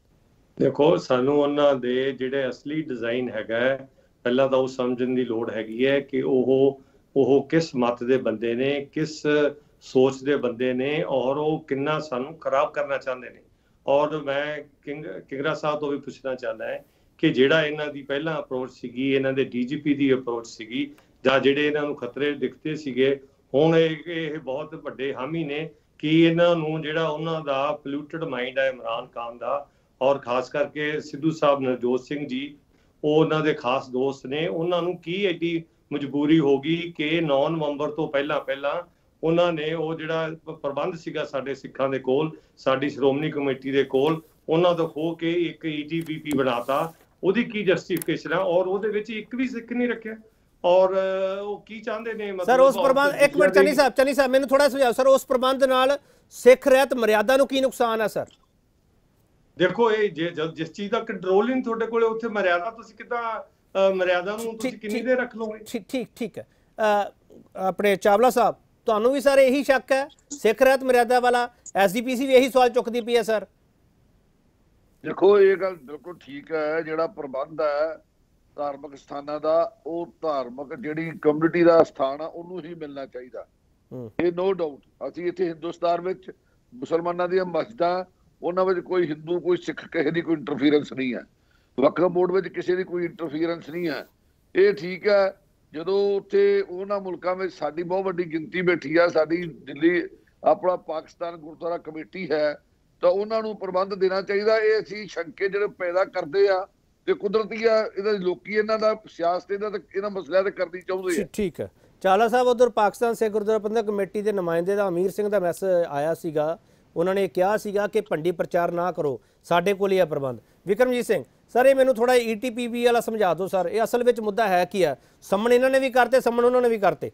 ਦੇਖੋ ਸਾਨੂੰ ਉਹਨਾਂ ਦੇ ਜਿਹੜੇ ਅਸਲੀ ਡਿਜ਼ਾਈਨ ਹੈਗਾ ਪਹਿਲਾਂ ਤਾਂ ਉਹ ਸਮਝਣ ਦੀ ਲੋੜ ਹੈਗੀ ਹੈ ਕਿ ਉਹ ਉਹ ਕਿਸ ਮਤ ਦੇ ਬੰਦੇ ਨੇ, ਕਿਸ ਸੋਚ ਦੇ ਬੰਦੇ ਨੇ, ਔਰ ਉਹ ਕਿੰਨਾ ਸਾਨੂੰ ਖਰਾਬ ਕਰਨਾ ਚਾਹੁੰਦੇ ਨੇ। ਔਰ ਮੈਂ ਕਿੰਗ ਕਿੰਗਰਾ ਸਾਹਿਬ ਤੋਂ ਵੀ ਪੁੱਛਣਾ ਚਾਹੁੰਦਾ ਹੈ ਕਿ ਜਿਹੜਾ ਇਹਨਾਂ ਦੀ ਪਹਿਲਾਂ ਅਪਰੋਚ ਸੀਗੀ, ਇਹਨਾਂ ਦੇ ਡੀ ਜੀ ਪੀ ਦੀ ਅਪਰੋਚ ਸੀਗੀ, ਜਾਂ ਜਿਹੜੇ ਇਹਨਾਂ ਨੂੰ ਖਤਰੇ ਦਿਖਦੇ ਸੀਗੇ, ਹੁਣ ਇਹ ਇਹ ਬਹੁਤ ਵੱਡੇ ਹਾਮੀ ਨੇ ਕਿ ਇਹਨਾਂ ਨੂੰ ਜਿਹੜਾ ਉਹਨਾਂ ਦਾ ਪੋਲਿਊਟਡ ਮਾਈਂਡ ਹੈ ਇਮਰਾਨ ਖਾਨ ਦਾ, ਔਰ ਖਾਸ ਕਰਕੇ ਸਿੱਧੂ ਸਾਹਿਬ ਨਵਜੋਤ ਸਿੰਘ ਜੀ ਉਹ ਉਹਨਾਂ ਦੇ ਖਾਸ ਦੋਸਤ ਨੇ। ਉਹਨਾਂ ਨੂੰ ਕੀ ਐਡੀ ਮਜਬੂਰੀ ਹੋ ਗਈ ਕਿ ਨੌਂ ਨਵੰਬਰ ਤੋਂ ਪਹਿਲਾਂ ਪਹਿਲਾਂ ਉਹਨਾਂ ਨੇ ਉਹ ਜਿਹੜਾ ਪ੍ਰਬੰਧ ਸੀਗਾ ਸਾਡੇ ਸਿੱਖਾਂ ਦੇ ਕੋਲ, ਸਾਡੀ ਸ਼੍ਰੋਮਣੀ ਕਮੇਟੀ ਦੇ ਕੋਲ, ਉਹਨਾਂ ਤੋਂ ਖੋਹ ਕੇ ਇੱਕ ਈ ਟੀ ਪੀ ਪੀ ਬਣਾਤਾ। ਉਹਦੀ ਕੀ ਜਸਟੀਫਿਕੇਸ਼ਨ ਹੈ? ਔਰ ਉਹਦੇ ਵਿੱਚ ਇੱਕ ਵੀ ਸਿੱਖ ਨਹੀਂ ਰੱਖਿਆ। ਔਰ ਉਹ ਕੀ ਚਾਹੁੰਦੇ ਨੇ ਸਰ ਉਸ ਪ੍ਰਬੰਧ, ਇੱਕ ਮਿੰਟ ਚੰਨੀ ਸਾਹਿਬ ਚੰਨੀ ਸਾਹਿਬ ਮੈਨੂੰ ਥੋੜਾ ਸੁਝਾਓ ਸਰ, ਉਸ ਪ੍ਰਬੰਧ ਨਾਲ ਸਿੱਖ ਰਹਿਤ ਮਰਿਆਦਾ ਨੂੰ ਕੀ ਨੁਕਸਾਨ ਹੈ ਸਰ? ਦੇਖੋ ਇਹ ਜੇ ਜਿਸ ਚੀਜ਼ ਦਾ ਕੰਟਰੋਲ ਹੀ ਨਹੀਂ ਤੁਹਾਡੇ ਕੋਲੇ, ਉੱਥੇ ਮਰਿਆਦਾ ਤੁਸੀਂ ਕਿੱਦਾਂ ਮਰਿਆਦਾ ਨੂੰ ਤੁਸੀਂ ਕਿੰਨੀ ਦੇਰ ਰੱਖ ਲਓਗੇ? ਠੀਕ ਠੀਕ ਠੀਕ ਹੈ। ਆਪਣੇ ਚਾਵਲਾ ਸਾਹਿਬ ਤੁਹਾਨੂੰ ਵੀ ਸਰ ਇਹੀ ਸ਼ੱਕ ਹੈ ਸਿੱਖ ਰਹਿਤ ਮਰਿਆਦਾ ਵਾਲਾ? ਐਸ ਡੀ ਪੀ ਸੀ ਵੀ ਇਹੀ ਸਵਾਲ ਚੁੱਕਦੀ ਪਈ ਹੈ ਸਰ। ਦੇਖੋ ਇਹ ਗੱਲ ਬਿਲਕੁਲ ਠੀਕ ਹੈ, ਜਿਹੜਾ ਪ੍ਰਬੰਧ ਹੈ ਧਾਰਮਿਕ ਸਥਾਨਾਂ ਦਾ, ਉਹ ਧਾਰਮਿਕ ਜਿਹੜੀ ਕਮਿਊਨਿਟੀ ਦਾ ਸਥਾਨ ਆ ਉਹਨੂੰ ਹੀ ਮਿਲਣਾ ਚਾਹੀਦਾ, ਇਹ ਨੋ ਡਾਊਟ। ਅਸੀਂ ਇੱਥੇ ਹਿੰਦੁਸਤਾਨ ਵਿੱਚ ਮੁਸਲਮਾਨਾਂ ਦੀਆਂ ਮਸਜਿਦਾਂ, ਉਹਨਾਂ ਵਿੱਚ ਕੋਈ ਹਿੰਦੂ ਕੋਈ ਸਿੱਖ ਕਿਸੇ ਦੀ ਕੋਈ ਇੰਟਰਫੀਰੈਂਸ ਨਹੀਂ ਹੈ, ਵਕਫ ਬੋਰਡ ਵਿੱਚ ਕਿਸੇ ਦੀ ਕੋਈ ਇੰਟਰਫੀਰੈਂਸ ਨਹੀਂ ਹੈ। ਇਹ ਠੀਕ ਹੈ ਜਦੋਂ ਉੱਥੇ ਉਹਨਾਂ ਮੁਲਕਾਂ ਵਿੱਚ ਸਾਡੀ ਬਹੁਤ ਵੱਡੀ ਗਿਣਤੀ ਬੈਠੀ ਆ, ਸਾਡੀ ਦਿੱਲੀ ਆਪਣਾ ਪਾਕਿਸਤਾਨ ਗੁਰਦੁਆਰਾ ਕਮੇਟੀ ਹੈ, ਤਾਂ ਉਹਨਾਂ ਨੂੰ ਪ੍ਰਬੰਧ ਦੇਣਾ ਚਾਹੀਦਾ। ਇਹ ਅਸੀਂ ਸ਼ੰਕੇ ਜਿਹੜੇ ਪੈਦਾ ਕਰਦੇ ਆ ਤੇ ਕੁਦਰਤੀ ਆ, ਇਹਦਾ ਲੋਕੀ ਇਹਨਾਂ ਦਾ ਸਿਆਸਤ ਇਹਦਾ ਇਹਨਾਂ ਮਸਲਿਆਂ ਤੇ ਕਰਨੀ ਚਾਹੁੰਦੇ ਆ। ਠੀਕ ਹੈ ਚਾਵਲਾ ਸਾਹਿਬ, ਉਧਰ ਪਾਕਿਸਤਾਨ ਸਿੱਖ ਗੁਰਦੁਆਰਾ ਪ੍ਰਬੰਧਕ ਕਮੇਟੀ ਦੇ ਨੁਮਾਇੰਦੇ ਦਾ ਅਮੀਰ ਸਿੰਘ ਦਾ ਮੈਸੇਜ ਆਇਆ ਸੀਗਾ, ਉਹਨਾਂ ਨੇ ਕਿਹਾ ਸੀਗਾ ਕਿ ਭੰਡੀ ਪ੍ਰਚਾਰ ਨਾ ਕਰੋ, ਸਾਡੇ ਕੋਲ ਹੀ ਆ ਪ੍ਰਬੰਧ। ਵਿਕਰਮਜੀਤ ਸਿੰਘ ਸਰ ਇਹ ਮੈਨੂੰ ਥੋੜਾ ਈ ਟੀ ਪੀ ਪੀ ਵਾਲਾ ਸਮਝਾ ਦਿਓ ਸਰ, ਇਹ ਅਸਲ ਵਿੱਚ ਮੁੱਦਾ ਹੈ ਕੀ ਹੈ? ਸੰਮਣ ਇਹਨਾਂ ਨੇ ਵੀ ਕਰਤੇ, ਸੰਮਣ ਉਹਨਾਂ ਨੇ ਵੀ ਕਰਤੇ।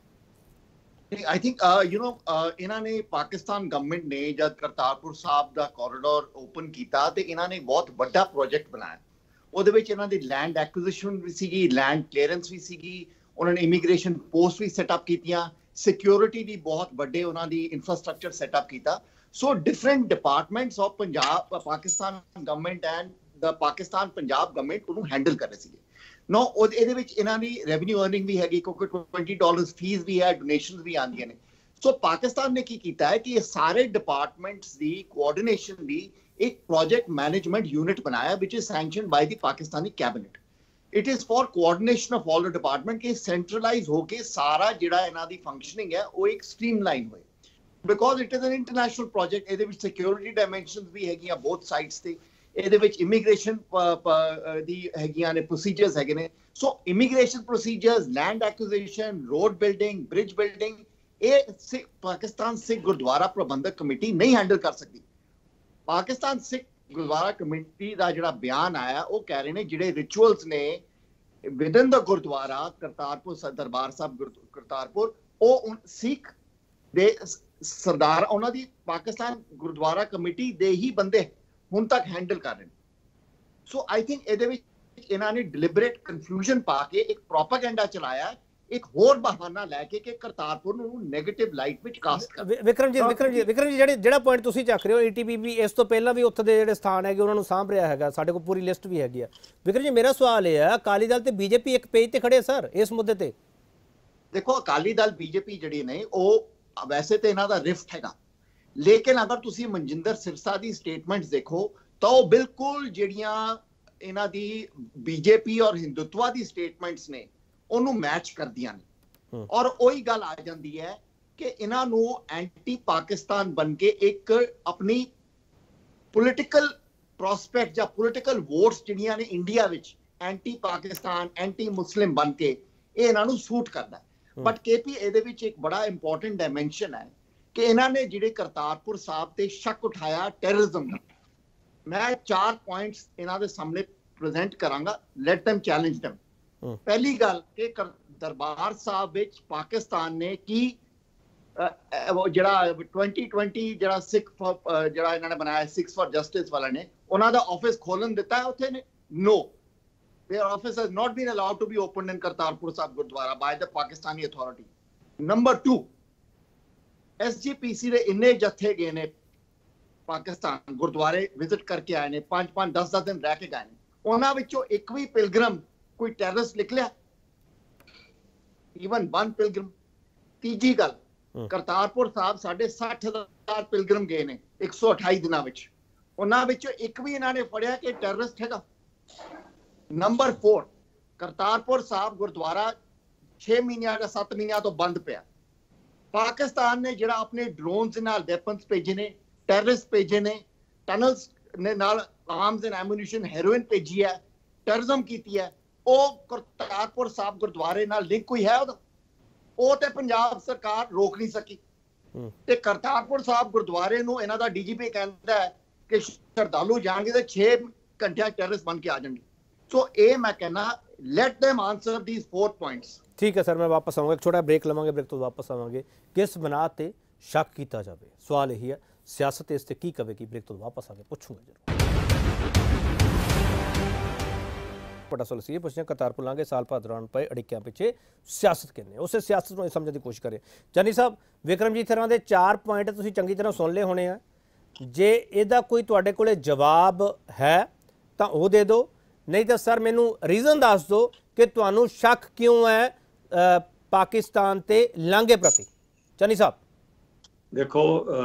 I think uh, you know uh, ਇਹਨਾਂ ਨੇ ਪਾਕਿਸਤਾਨ ਗਵਰਨਮੈਂਟ ਨੇ ਜਦ ਕਰਤਾਰਪੁਰ ਸਾਹਿਬ ਦਾ ਕੋਰੀਡੋਰ ਓਪਨ ਕੀਤਾ ਤੇ ਇਹਨਾਂ ਨੇ ਬਹੁਤ ਵੱਡਾ ਪ੍ਰੋਜੈਕਟ ਬਣਾਇਆ। ਉਹਦੇ ਵਿੱਚ ਇਹਨਾਂ ਦੀ ਲੈਂਡ ਐਕੁਜੀਸ਼ਨ ਵੀ ਸੀਗੀ, ਲੈਂਡ ਕਲੀਅਰੈਂਸ ਵੀ ਸੀਗੀ, ਉਹਨਾਂ ਨੇ ਇਮੀਗ੍ਰੇਸ਼ਨ ਪੋਸਟ ਵੀ ਸੈਟਅਪ ਕੀਤੀਆਂ, ਸਿਕਿਉਰਿਟੀ ਦੀ ਬਹੁਤ ਵੱਡੇ ਉਹਨਾਂ ਦੀ ਇਨਫਰਾਸਟ੍ਰਕਚਰ ਸੈਟਅਪ ਕੀਤਾ। So different departments of Punjab Pakistan government and the Pakistan Punjab government ਉਹਨੂੰ ਹੈਂਡਲ ਕਰ ਰਹੇ ਸੀਗੇ। ਨੋ ਇਹਦੇ ਵਿੱਚ ਇਹਨਾਂ ਦੀ ਰੈਵਨਿਊ ਅਰਨਿੰਗ ਵੀ ਹੈਗੀ, ਕਿਉਂਕਿ ਵੀਹ ਡਾਲਰ ਫੀਸ ਵੀ ਹੈ, ਡੋਨੇਸ਼ਨਸ ਵੀ ਆਉਂਦੀਆਂ ਨੇ। ਸੋ ਪਾਕਿਸਤਾਨ ਨੇ ਕੀ ਕੀਤਾ ਹੈ ਕਿ ਇਹ ਸਾਰੇ ਡਿਪਾਰਟਮੈਂਟਸ ਦੀ ਕੋਆਰਡੀਨੇਸ਼ਨ ਲਈ ਇੱਕ ਪ੍ਰੋਜੈਕਟ ਮੈਨੇਜਮੈਂਟ ਯੂਨਿਟ ਬਣਾਇਆ which is sanctioned by the Pakistani cabinet. It is for coordination of all the department ਕਿ ਸੈਂਟਰਲਾਈਜ਼ ਹੋ ਕੇ ਸਾਰਾ ਜਿਹੜਾ ਇਹਨਾਂ ਦੀ ਫੰਕਸ਼ਨਿੰਗ ਹੈ ਉਹ ਇੱਕ ਸਟ੍ਰੀਮਲਾਈਨ ਹੋਏ, because it is an international project. ਇਹਦੇ ਵਿੱਚ ਸਿਕਿਉਰਿਟੀ ਡਾਇਮੈਂਸ਼ਨਸ ਵੀ ਹੈਗੀਆਂ ਬੋਥ ਸਾਈਡਸ ਤੇ, ਇਹਦੇ ਵਿੱਚ ਇਮੀਗ੍ਰੇਸ਼ਨ ਦੀ ਹੈਗੀਆਂ ਨੇ, ਪ੍ਰੋਸੀਜਰਸ ਹੈਗੇ ਨੇ। So immigration procedures, land acquisition, road building, bridge building, ਇਹ ਪਾਕਿਸਤਾਨ ਸਿੱਖ ਗੁਰਦੁਆਰਾ ਪ੍ਰਬੰਧਕ ਕਮੇਟੀ ਨਹੀਂ ਹੈਂਡਲ ਕਰ ਸਕਦੀ। ਪਾਕਿਸਤਾਨ ਸਿੱਖ ਗੁਰਦੁਆਰਾ ਕਮੇਟੀ ਦਾ ਜਿਹੜਾ ਬਿਆਨ ਆਇਆ ਉਹ ਕਹਿ ਰਹੇ ਨੇ ਜਿਹੜੇ ਰਿਚੁਅਲਸ ਨੇ ਵਿਦਨ ਦਾ ਗੁਰਦੁਆਰਾ ਕਰਤਾਰਪੁਰ ਦਰਬਾਰ ਸਾਹਿਬ ਕਰਤਾਰਪੁਰ, ਉਹ ਸਿੱਖ ਦੇ ਸਰਦਾਰ ਉਹਨਾਂ ਦੀ ਪਾਕਿਸਤਾਨ ਗੁਰਦੁਆਰਾ ਕਮੇਟੀ ਦੇ ਹੀ ਬੰਦੇ ਹੁਣ ਤੱਕ ਹੈਂਡਲ ਕਰ ਰਹੇ ਨੇ। ਸੋ ਆਈ ਥਿੰਕ ਇਹਦੇ ਵਿੱਚ ਇਹਨਾਂ ਨੇ ਡਿਲੀਬਰੇਟ ਕਨਫਿਊਜ਼ਨ ਪਾ ਕੇ ਇੱਕ ਪ੍ਰੋਪਾਗੈਂਡਾ ਚਲਾਇਆ, ਇੱਕ ਹੋਰ ਬਹਾਨਾ ਲੈ ਕੇ ਕਿ ਕਰਤਾਰਪੁਰ ਨੂੰ ਨੈਗੇਟਿਵ ਲਾਈਟ ਵਿੱਚ ਕਾਸਟ ਕਰ। ਵਿਕਰਮ ਜੀ ਵਿਕਰਮ ਜੀ ਵਿਕਰਮ ਜੀ ਜਿਹੜੇ ਜਿਹੜਾ ਪੁਆਇੰਟ ਤੁਸੀਂ ਚੱਕ ਰਹੇ ਹੋ, ਈਟੀਬੀਪੀ ਇਸ ਤੋਂ ਪਹਿਲਾਂ ਵੀ ਉੱਥੇ ਦੇ ਜਿਹੜੇ ਸਥਾਨ ਹੈਗੇ ਉਹਨਾਂ ਨੂੰ ਸਾਂਭ ਰਿਹਾ ਹੈਗਾ, ਸਾਡੇ ਕੋਲ ਪੂਰੀ ਲਿਸਟ ਵੀ ਹੈਗੀ ਆ। ਵਿਕਰਮ ਜੀ ਮੇਰਾ ਸਵਾਲ ਇਹ ਹੈ, ਅਕਾਲੀ ਦਲ ਤੇ ਬੀਜੇਪੀ ਇੱਕ ਪੇਜ ਤੇ ਖੜੇ ਸਰ ਇਸ ਮੁੱਦੇ ਤੇ। ਦੇਖੋ ਅਕਾਲੀ ਦਲ ਬੀਜੇਪੀ ਜਿਹੜੀ ਨੇ ਉਹ ਵੈਸੇ ਤੇ ਇਹਨਾਂ ਦਾ ਰਿਫਟ ਹੈਗਾ, ਲੇਕਿਨ ਅਗਰ ਤੁਸੀਂ ਮਨਜਿੰਦਰ ਸਿਰਸਾ ਦੀ ਸਟੇਟਮੈਂਟਸ ਦੇਖੋ ਤਾਂ ਉਹ ਬਿਲਕੁਲ ਜਿਹੜੀਆਂ ਇਹਨਾਂ ਦੀ ਬੀਜੇਪੀ ਔਰ ਹਿੰਦੂਤਵਾ ਦੀ ਸਟੇਟਮੈਂਟਸ ਨੇ ਉਹਨੂੰ ਮੈਚ ਕਰਦੀਆਂ ਨੇ। ਔਰ ਉਹੀ ਗੱਲ ਆ ਜਾਂਦੀ ਹੈ ਕਿ ਇਹਨਾਂ ਨੂੰ ਐਂਟੀ ਪਾਕਿਸਤਾਨ ਬਣ ਕੇ ਇੱਕ ਆਪਣੀ ਪੋਲਿਟੀਕਲ ਪ੍ਰੋਸਪੈਕਟ ਜਾਂ ਪੋਲਿਟੀਕਲ ਵੋਟਸ ਜਿਹੜੀਆਂ ਨੇ ਇੰਡੀਆ ਵਿੱਚ ਐਂਟੀ ਪਾਕਿਸਤਾਨ ਐਂਟੀ ਮੁਸਲਿਮ ਬਣ ਕੇ ਇਹ ਇਹਨਾਂ ਨੂੰ ਸੂਟ ਕਰਦਾ। ਬਟ ਕੇਪੀ ਇਹਦੇ ਵਿੱਚ ਇੱਕ ਬੜਾ ਇੰਪੋਰਟੈਂਟ ਡਾਇਮੈਂਸ਼ਨ ਹੈ ਕਿ ਇਹਨਾਂ ਨੇ ਜਿਹੜੇ ਕਰਤਾਰਪੁਰ ਸਾਹਿਬ ਤੇ ਸ਼ੱਕ ਉਠਾਇਆ ਟੈਰਰਿਜ਼ਮ ਦਾ। ਮੈਂ ਚਾਰ ਪੁਆਇੰਟਸ ਇਹਨਾਂ ਦੇ ਸਾਹਮਣੇ ਪ੍ਰੈਜ਼ੈਂਟ ਕਰਾਂਗਾ, ਲੈਟ them ਚੈਲੰਜ them। ਪਹਿਲੀ ਗੱਲ ਕਿ ਦਰਬਾਰ ਸਾਹਿਬ ਵਿੱਚ ਪਾਕਿਸਤਾਨ ਨੇ ਕੀ ਜਿਹੜਾ twenty twenty ਜਿਹੜਾ ਸਿੱਖ ਜਿਹੜਾ ਇਹਨਾਂ ਨੇ ਬਣਾਇਆ ਸਿੱਖ ਫॉर ਜਸਟਿਸ ਵਾਲਾ ਨੇ ਉਹਨਾਂ ਦਾ ਆਫਿਸ ਖੋਲਣ ਦਿੱਤਾ ਹੈ ਉੱਥੇ ਨੇ? ਨੋ, their office has not been allowed to be opened in Kartarpur Sahib Gurdwara by the Pakistani authority. Number two, S G P C ਦੇ ਇੰਨੇ ਜੱਥੇ ਗਏ ਨੇ ਪਾਕਿਸਤਾਨ, ਗੁਰਦੁਆਰੇ ਵਿਜ਼ਿਟ ਕਰਕੇ ਆਏ ਨੇ, ਪੰਜ ਪੰਜ ਦਸ ਦਸ ਦਿਨ ਰਹਿ ਕੇ ਗਏ ਨੇ, ਉਹਨਾਂ ਵਿੱਚੋਂ ਇੱਕ ਵੀ ਪਿਲਗ੍ਰਮ ਕੋਈ ਟੈਰਰਿਸਟ ਨਿਕਲਿਆ? Even one pilgrim. ਤੀਜੀ ਗੱਲ, ਕਰਤਾਰਪੁਰ ਸਾਹਿਬ ਸਾਡੇ ਸੱਠ ਹਜ਼ਾਰ ਪਿਲਗ੍ਰਮ ਗਏ ਨੇ ਇੱਕ ਸੌ ਅਠਾਈ ਦਿਨਾਂ ਵਿੱਚ, ਉਹਨਾਂ ਵਿੱਚੋਂ ਇੱਕ ਵੀ ਇਹਨਾਂ ਨੇ ਫੜਿਆ ਕਿ ਟੈਰਰਿਸਟ ਹੈਗਾ? ਨੰਬਰ ਫੋਰ, ਕਰਤਾਰਪੁਰ ਸਾਹਿਬ ਗੁਰਦੁਆਰਾ ਛੇ ਮਹੀਨਿਆਂ ਜਾਂ ਸੱਤ ਮਹੀਨਿਆਂ ਤੋਂ ਬੰਦ ਪਿਆ। ਪਾਕਿਸਤਾਨ ਨੇ ਜਿਹੜਾ ਆਪਣੇ ਡਰੋਨਸ ਦੇ ਨਾਲ ਵੈਪਨਸ ਭੇਜੇ ਨੇ, ਟੈਰਰਿਸਟ ਭੇਜੇ ਨੇ, ਟਨਲਸ ਨੇ ਨਾਲ ਆਰਮਸ ਐਂਡ ਐਮੂਨੀਸ਼ਨ, ਹੈਰੋਇਨ ਭੇਜੀ ਹੈ, ਟੈਰਰਿਜ਼ਮ ਕੀਤੀ ਹੈ, ਉਹ ਕਰਤਾਰਪੁਰ ਸਾਹਿਬ ਗੁਰਦੁਆਰੇ ਨਾਲ ਲਿੰਕ ਕੋਈ ਹੈ ਉਹਦਾ? ਉਹ ਤੇ ਪੰਜਾਬ ਸਰਕਾਰ ਰੋਕ ਨਹੀਂ ਸਕੀ। ਤੇ ਕਰਤਾਰਪੁਰ ਸਾਹਿਬ ਗੁਰਦੁਆਰੇ ਨੂੰ ਇਹਨਾਂ ਦਾ ਡੀਜੀਪੀ ਕਹਿੰਦਾ ਹੈ ਕਿ ਸ਼ਰਧਾਲੂ ਜਾਣਗੇ ਤੇ ਛੇ ਘੰਟਿਆਂ ਟੈਰਰਿਸਟ ਬਣ ਕੇ ਆ ਜਾਣਗੇ। ਸੋ ਇਹ ਮੈਂ ਕਹਿੰਦਾ, let them answer these four points। ਠੀਕ ਹੈ ਸਰ, ਮੈਂ ਵਾਪਸ ਆਉਂਗਾ, ਇੱਕ ਛੋਟਾ ਬ੍ਰੇਕ ਲਵਾਂਗੇ, ਬ੍ਰੇਕ ਤੋਂ ਵਾਪਸ ਆਵਾਂਗੇ। ਕਿਸ ਬਣਾ ਤੇ ਸ਼ੱਕ ਕੀਤਾ ਜਾਵੇ, ਸਵਾਲ ਇਹੀ ਹੈ। ਸਿਆਸਤ ਇਸ ਤੇ ਕੀ ਕਹੇਗੀ, ਬ੍ਰੇਕ ਤੋਂ ਵਾਪਸ ਆ ਕੇ ਪੁੱਛੂਗਾ ਜਰੂਰ। ਵੱਡਾ ਸਵਾਲ ਸੀ ਪੁੱਛਿਆ, ਕਰਤਾਰਪੁਰ ਲਾਂਘੇ ਸਾਲ ਭਰ ਦੌਰਾਨ ਪਏ ਅੜਿੱਕਿਆਂ ਪਿੱਛੇ ਸਿਆਸਤ ਕਿੰਨੇ, ਉਸੇ ਸਿਆਸਤ ਨੂੰ ਸਮਝਣ ਦੀ ਕੋਸ਼ਿਸ਼ ਕਰੇ। ਚੰਨੀ ਸਾਹਿਬ, ਵਿਕਰਮਜੀਤ ਤਰ੍ਹਾਂ ਦੇ ਚਾਰ ਪੁਆਇੰਟ ਤੁਸੀਂ ਚੰਗੀ ਤਰ੍ਹਾਂ ਸੁਣ ਲਏ ਹੋਣੇ ਆ, ਜੇ ਇਹਦਾ ਕੋਈ ਤੁਹਾਡੇ ਕੋਲੇ ਜਵਾਬ ਹੈ ਤਾਂ ਉਹ ਦੇ ਦਿਓ, ਨਹੀਂ ਤਾਂ ਸਰ ਮੈਨੂੰ ਰੀਜ਼ਨ ਦੱਸ ਦਿਓ ਕਿ ਤੁਹਾਨੂੰ ਸ਼ੱਕ ਕਿਉਂ ਹੈ ਪਾਕਿਸਤਾਨ ਤੇ ਲਾਂਘੇ ਪ੍ਰਤੀ। ਚੰਨੀ ਸਾਹਿਬ ਦੇਖੋ,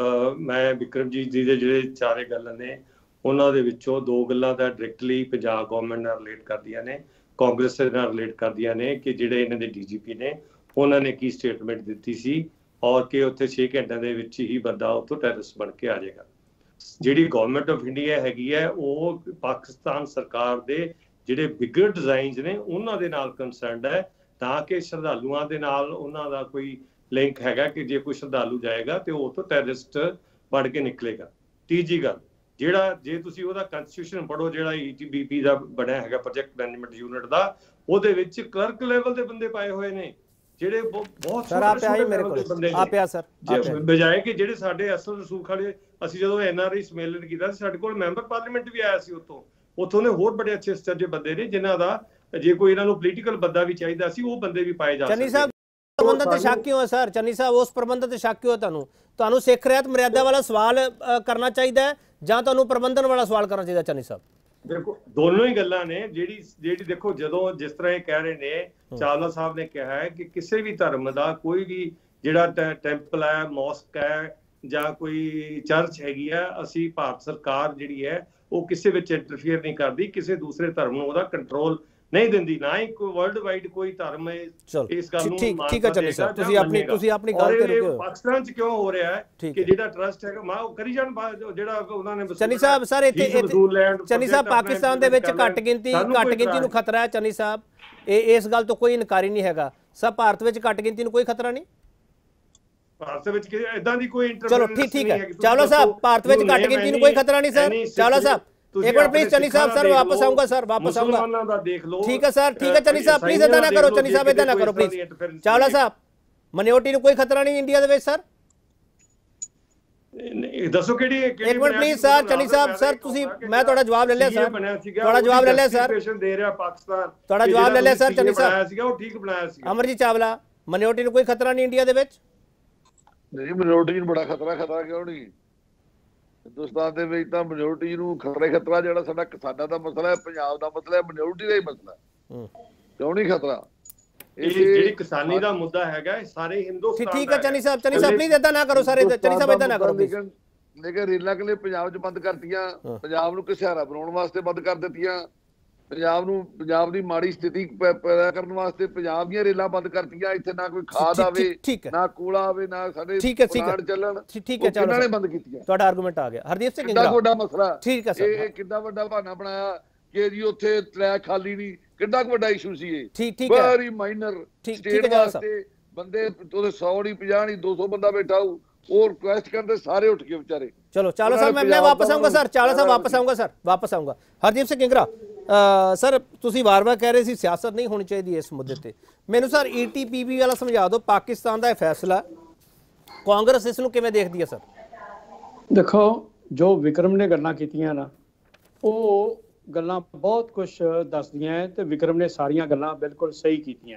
ਮੈਂ ਵਿਕਰਮਜੀਤ ਜੀ ਦੇ ਜਿਹੜੇ ਚਾਰੇ ਗੱਲਾਂ ਨੇ ਉਹਨਾਂ ਦੇ ਵਿੱਚੋਂ ਦੋ ਗੱਲਾਂ ਤਾਂ ਡਾਇਰੈਕਟਲੀ ਪੰਜਾਬ ਗਵਰਨਮੈਂਟ ਨਾਲ ਰਿਲੇਟ ਕਰਦੀਆਂ ਨੇ, ਕਾਂਗਰਸ ਦੇ ਨਾਲ ਰਿਲੇਟ ਕਰਦੀਆਂ ਨੇ ਕਿ ਜਿਹੜੇ ਇਹਨਾਂ ਦੇ ਡੀਜੀਪੀ ਨੇ ਉਹਨਾਂ ਨੇ ਕੀ ਸਟੇਟਮੈਂਟ ਦਿੱਤੀ ਸੀ ਔਰ ਕਿ ਉੱਥੇ ਛੇ ਘੰਟਿਆਂ ਦੇ ਵਿੱਚ ਹੀ ਬੰਦਾ ਉੱਥੋਂ ਟੈਰਰਿਸਟ ਬਣ ਕੇ ਆ ਜਾਏਗਾ। ਜਿਹੜੀ ਗਵਰਨਮੈਂਟ ਆਫ ਇੰਡੀਆ ਹੈਗੀ ਹੈ ਉਹ ਪਾਕਿਸਤਾਨ ਸਰਕਾਰ ਦੇ ਜਿਹੜੇ ਬਿਗਰ ਡਿਜ਼ਾਈਨਸ ਨੇ ਉਹਨਾਂ ਦੇ ਨਾਲ ਕੰਸਰਨਡ ਹੈ, ਤਾਂ ਕਿ ਸ਼ਰਧਾਲੂਆਂ ਦੇ ਨਾਲ ਉਹਨਾਂ ਦਾ ਕੋਈ ਲਿੰਕ ਹੈਗਾ ਕਿ ਜੇ ਕੋਈ ਸ਼ਰਧਾਲੂ ਜਾਏਗਾ ਤੇ ਉਹ ਉੱਥੋਂ ਟੈਰਰਿਸਟ ਬਣ ਕੇ ਨਿਕਲੇਗਾ। ਤੀਜੀ ਗੱਲ, ਜਿਹੜਾ ਜੇ ਤੁਸੀਂ ਉਹਦਾ ਕਨਸਟੀਟਿਊਸ਼ਨ ਪੜ੍ਹੋ ਜਿਹੜਾ ਈ ਟੀ ਬੀ ਪੀ ਦਾ ਬਣਿਆ ਹੈਗਾ ਪ੍ਰੋਜੈਕਟ ਮੈਨੇਜਮੈਂਟ ਯੂਨਿਟ ਦਾ, ਉਹਦੇ ਵਿੱਚ ਕਲਰਕ ਲੈਵਲ ਦੇ ਬੰਦੇ ਪਾਏ ਹੋਏ ਨੇ ਜਿਹੜੇ ਬਹੁਤ ਸਰ ਆ ਪਿਆ ਮੇਰੇ ਕੋਲ ਆ ਪਿਆ ਸਰ, ਬਜਾਏ ਕਿ ਜਿਹੜੇ ਸਾਡੇ ਅਸਲ ਰਸੂਖ ਵਾਲੇ, ਅਸੀਂ ਜਦੋਂ ਐਨ ਆਰ ਆਈ ਸੰਮੇਲਨ ਕੀਤਾ ਸਾਡੇ ਕੋਲ ਮੈਂਬਰ ਪਾਰਲੀਮੈਂਟ ਵੀ ਆਇਆ ਸੀ ਉੱਥੋਂ, ਉੱਥੋਂ ਦੇ ਹੋਰ ਬੜੇ ਅੱਛੇ ਸੱਚੇ ਬੰਦੇ ਨੇ ਜਿਨ੍ਹਾਂ ਦਾ ਜੇ ਕੋਈ ਇਹਨਾਂ ਨੂੰ ਪੋਲੀਟੀਕਲ ਬੰਦਾ ਵੀ ਚਾਹੀਦਾ ਸੀ ਉਹ ਬੰਦੇ ਵੀ ਪਾਏ ਜਾ ਸਕਦੇ। ਚੰਨੀ ਸਾਹਿਬ ਪ੍ਰਬੰਧਨ ਤੇ ਸ਼ੱਕ ਕਿਉਂ ਹੈ ਸਰ? ਚੰਨੀ ਸਾਹਿਬ ਉਸ ਪ੍ਰਬੰਧਨ ਤੇ ਸ਼ੱਕ ਕਿਉਂ ਹੈ ਤੁਹਾਨੂੰ? ਤੁਹਾਨੂੰ ਸਿੱਖ ਰਹਿਤ ਮਰਿਆਦਾ ਵਾਲਾ ਸਵਾਲ ਕਰਨਾ ਚਾਹੀਦਾ ਹੈ ਜਾਂ ਤੁਹਾਨੂੰ ਪ੍ਰਬੰਧਨ ਵਾਲਾ ਸਵਾਲ ਕਰਨਾ ਚਾਹੀਦਾ? ਚੰਨੀ ਸਾਹਿਬ ਦੇਖੋ ਦੋਨੋਂ ਹੀ ਗੱਲਾਂ ਨੇ। ਜਿਹੜੀ ਜਿਹੜੀ ਦੇਖੋ ਜਦੋਂ ਜਿਸ ਤਰ੍ਹਾਂ ਇਹ ਕਹਿ ਰਹੇ ਨੇ ਚਾਵਲਾ ਸਾਹਿਬ ਨੇ ਕਿਹਾ ਹੈ ਕਿ ਕਿਸੇ ਵੀ ਧਰਮ ਦਾ ਕੋਈ ਵੀ ਜਿਹੜਾ ਟੈਂਪਲ ਹੈ, ਮੌਸਕ ਹੈ ਜਾਂ ਕੋਈ ਚਰਚ ਹੈਗੀ ਆ, ਅਸੀਂ ਭਾਰਤ ਸਰਕਾਰ ਜਿਹੜੀ ਹੈ ਉਹ ਕਿਸੇ ਵਿੱਚ ਇੰਟਰਫੀਅਰ ਨਹੀਂ ਕਰਦੀ, ਕਿਸੇ ਦੂਸਰੇ ਧਰਮ ਨੂੰ ਉਹਦਾ ਕੰਟਰੋਲ ਨਹੀਂ ਦਿੰਦੀ, ਨਾ ਹੀ ਕੋਈ ਵਰਲਡ ਵਾਈਡ ਕੋਈ ਧਰਮ ਇਸ ਗੱਲ ਨੂੰ ਠੀਕ ਹੈ। ਚੰਨੀ ਸਾਹਿਬ ਤੁਸੀਂ ਆਪਣੀ ਤੁਸੀਂ ਆਪਣੀ ਗੱਲ ਤੇ ਰੁਕਿਓ। ਪਾਕਿਸਤਾਨ ਚ ਕਿਉਂ ਹੋ ਰਿਹਾ ਹੈ ਕਿ ਜਿਹੜਾ ਟਰਸਟ ਹੈਗਾ ਮਾ ਉਹ ਕਰੀ ਜਾਣ, ਜਿਹੜਾ ਉਹਨਾਂ ਨੇ ਚੰਨੀ ਸਾਹਿਬ ਸਰ ਇੱਥੇ ਚੰਨੀ ਸਾਹਿਬ ਪਾਕਿਸਤਾਨ ਦੇ ਵਿੱਚ ਘੱਟ ਗਿਣਤੀ ਘੱਟ ਗਿਣਤੀ ਨੂੰ ਖਤਰਾ ਹੈ। ਚੰਨੀ ਸਾਹਿਬ ਇਹ ਇਸ ਗੱਲ ਤੋਂ ਕੋਈ ਇਨਕਾਰੀ ਨਹੀਂ ਹੈਗਾ, ਸਭ ਭਾਰਤ ਵਿੱਚ ਘੱਟ ਗਿਣਤੀ ਨੂੰ ਕੋਈ ਖਤਰਾ ਨਹੀਂ। ਭਾਰਤ ਵਿੱਚ ਇਦਾਂ ਦੀ ਕੋਈ ਚਲੋ ਠੀਕ ਠੀਕ ਹੈ ਚਾਵਲਾ ਸਾਹਿਬ, ਭਾਰਤ ਵਿੱਚ ਘੱਟ ਗਿਣਤੀ ਨੂੰ ਕੋਈ ਖਤਰਾ ਨਹੀਂ ਸਰ। ਚਾਵਲਾ ਸਾਹਿਬ एक मिनट प्लीज चन्नी साहब, सर वापस आऊंगा सर वापस आऊंगा ठीक है सर, ठीक है चन्नी साहब प्लीज इतना ना करो, चन्नी साहब इतना ना करो प्लीज। चावला साहब माइनॉरिटी ਨੂੰ ਕੋਈ ਖਤਰਾ ਨਹੀਂ ਇੰਡੀਆ ਦੇ ਵਿੱਚ ਸਰ? ਦੱਸੋ ਕਿਹੜੀ ਇੱਕ minute please sir, Channi Sahib sir ਤੁਸੀਂ, ਮੈਂ ਤੁਹਾਡਾ ਜਵਾਬ ਲੈ ਲਿਆ ਸਰ, ਤੁਹਾਡਾ ਜਵਾਬ ਲੈ ਲਿਆ ਸਰ, ਦੇ ਰਿਹਾ ਪਾਕਿਸਤਾਨ, ਤੁਹਾਡਾ ਜਵਾਬ ਲੈ ਲਿਆ ਸਰ। ਚੰਨੀ ਸਾਹਿਬ ਸੀਗਾ ਉਹ ਠੀਕ ਬਣਾਇਆ ਸੀਗਾ। ਅਮਰਜੀਤ ਚਾਵਲਾ, ਮਾਈਨੋਰਿਟੀ ਨੂੰ ਕੋਈ ਖਤਰਾ ਨਹੀਂ ਇੰਡੀਆ ਦੇ ਵਿੱਚ? ਨਹੀਂ, ਮਿਨੋਰਟੀ ਨੂੰ ਬੜਾ ਖਤਰਾ। ਖਤਰਾ ਕਿਉਂ ਨਹੀਂ? ਹਿੰਦੁਸਤਾਨ ਦੇ ਵਿੱਚ ਤਾਂ ਮਿਨੋਰਟੀ ਨੂੰ ਖਤਰਾ ਹੀ ਖਤਰਾ। ਜਿਹੜਾ ਸਾਡਾ ਕਿਸਾਨਾਂ ਦਾ ਮਸਲਾ ਹੈ, ਪੰਜਾਬ ਦਾ ਮਸਲਾ ਹੈ, ਮਿਨੋਰਟੀ ਦਾ ਹੀ ਮਸਲਾ ਹੈ। ਕਿਉਂ ਨਹੀਂ ਖਤਰਾ? ਇਹ ਜਿਹੜੀ ਕਿਸਾਨੀ ਦਾ ਮੁੱਦਾ ਹੈਗਾ ਸਾਰੇ ਹਿੰਦੁਸਤਾਨ। ਠੀਕ ਹੈ ਚੰਨੀ ਸਾਹਿਬ, ਚੰਨੀ ਸਾਹਿਬ ਪਲੀਜ਼ ਇਦਾਂ ਨਾ ਕਰੋ ਸਾਰੇ, ਚੰਨੀ ਸਾਹਿਬ ਇਦਾਂ ਨਾ ਕਰੋ ਪਲੀਜ਼। ਲੇਕਿਨ ਰੇਲਾਂ ਕਿਲੇ ਪੰਜਾਬ 'ਚ ਬੰਦ ਕਰਤੀਆਂ, ਪੰਜਾਬ ਨੂੰ ਘਸਿਆਰਾ ਬਣਾਉਣ ਵਾਸਤੇ ਬੰਦ ਕਰ ਦਿੱਤੀਆਂ, ਪੰਜਾਬ ਨੂੰ ਪੰਜਾਬ ਦੀ ਮਾੜੀ ਸਥਿਤੀ ਪੈਦਾ ਕਰਨ ਵਾਸਤੇ ਪੰਜਾਬ ਦੀਆਂ ਰੇਲਾਂ ਬੰਦ ਕਰਤੀਆਂ। ਇੱਥੇ ਨਾ ਕੋਈ ਖਾਦ ਆਵੇ, ਨਾ ਕੋਲਾ ਆਵੇ, ਨਾ ਸਾਡੇ ਪਲਾਂਟ ਚੱਲਣ। ਠੀਕ ਹੈ, ਚਲੋ ਇਹਨਾਂ ਨੇ ਬੰਦ ਕੀਤੀਆਂ। ਤੁਹਾਡਾ ਆਰਗੂਮੈਂਟ ਆ ਗਿਆ। ਹਰਦੀਪ ਸਿੰਘ ਕਿੰਨਾ ਵੱਡਾ ਮਸਲਾ। ਠੀਕ ਹੈ ਸਰ, ਇਹ ਕਿੰਨਾ ਵੱਡਾ ਬਹਾਨਾ ਬਣਾਇਆ ਕਿ ਜੀ ਉੱਥੇ ਟਰੈਕ ਖਾਲੀ ਨਹੀਂ। ਕਿੰਨਾ ਕੁ ਵੱਡਾ ਇਸ਼ੂ ਸੀ ਇਹ। ਠੀਕ ਠੀਕ ਹੈ, ਵੈਰੀ ਮਾਈਨਰ। ਸਟੇਟ ਵਾਸਤੇ ਬੰਦੇ ਉਹਦੇ ਸੌ ਨਹੀਂ, ਪੰਜਾਹ ਨਹੀਂ, ਦੋ ਸੌ ਬੰਦਾ ਬੈਠਾ ਹੋਊ, ਉਹ ਰਿਕੁਐਸਟ ਕਰਦੇ ਸਾਰੇ ਉੱਠ ਕੇ ਵਿਚਾਰੇ। ਚਲੋ ਚਾਵਲਾ ਸਾਹਿਬ ਮੈਂ ਵਾਪਸ ਆਉਂਗਾ ਸਰ, ਚਾਵਲਾ ਸਾਹਿਬ ਵਾਪਸ ਆਉਂਗਾ ਸਰ, ਵਾਪਸ ਆਉਂਗਾ। ਹਰਦੀਪ ਸਿੰਘ ਕਿੰਗਰਾ ਸਰ, ਤੁਸੀਂ ਵਾਰ-ਵਾਰ ਕਹਿ ਰਹੇ ਸੀ ਸਿਆਸਤ ਨਹੀਂ ਹੋਣੀ ਚਾਹੀਦੀ ਇਸ ਮੁੱਦੇ ਤੇ। ਮੈਨੂੰ sir E T P B ਵਾਲਾ ਸਮਝਾ ਦਿਓ। ਪਾਕਿਸਤਾਨ ਦਾ ਇਹ ਫੈਸਲਾ, ਕਾਂਗਰਸ ਇਸ ਨੂੰ ਕਿਵੇਂ ਦੇਖਦੀ ਹੈ ਸਰ? ਦੇਖੋ, ਜੋ ਵਿਕਰਮ ਨੇ ਗੱਲਾਂ ਕੀਤੀਆਂ ਨਾ, ਉਹ ਗੱਲਾਂ ਬਹੁਤ ਕੁਝ ਦੱਸਦੀਆਂ ਹੈ ਤੇ ਵਿਕਰਮ ਨੇ ਸਾਰੀਆਂ ਗੱਲਾਂ ਬਿਲਕੁਲ ਸਹੀ ਕੀਤੀਆਂ।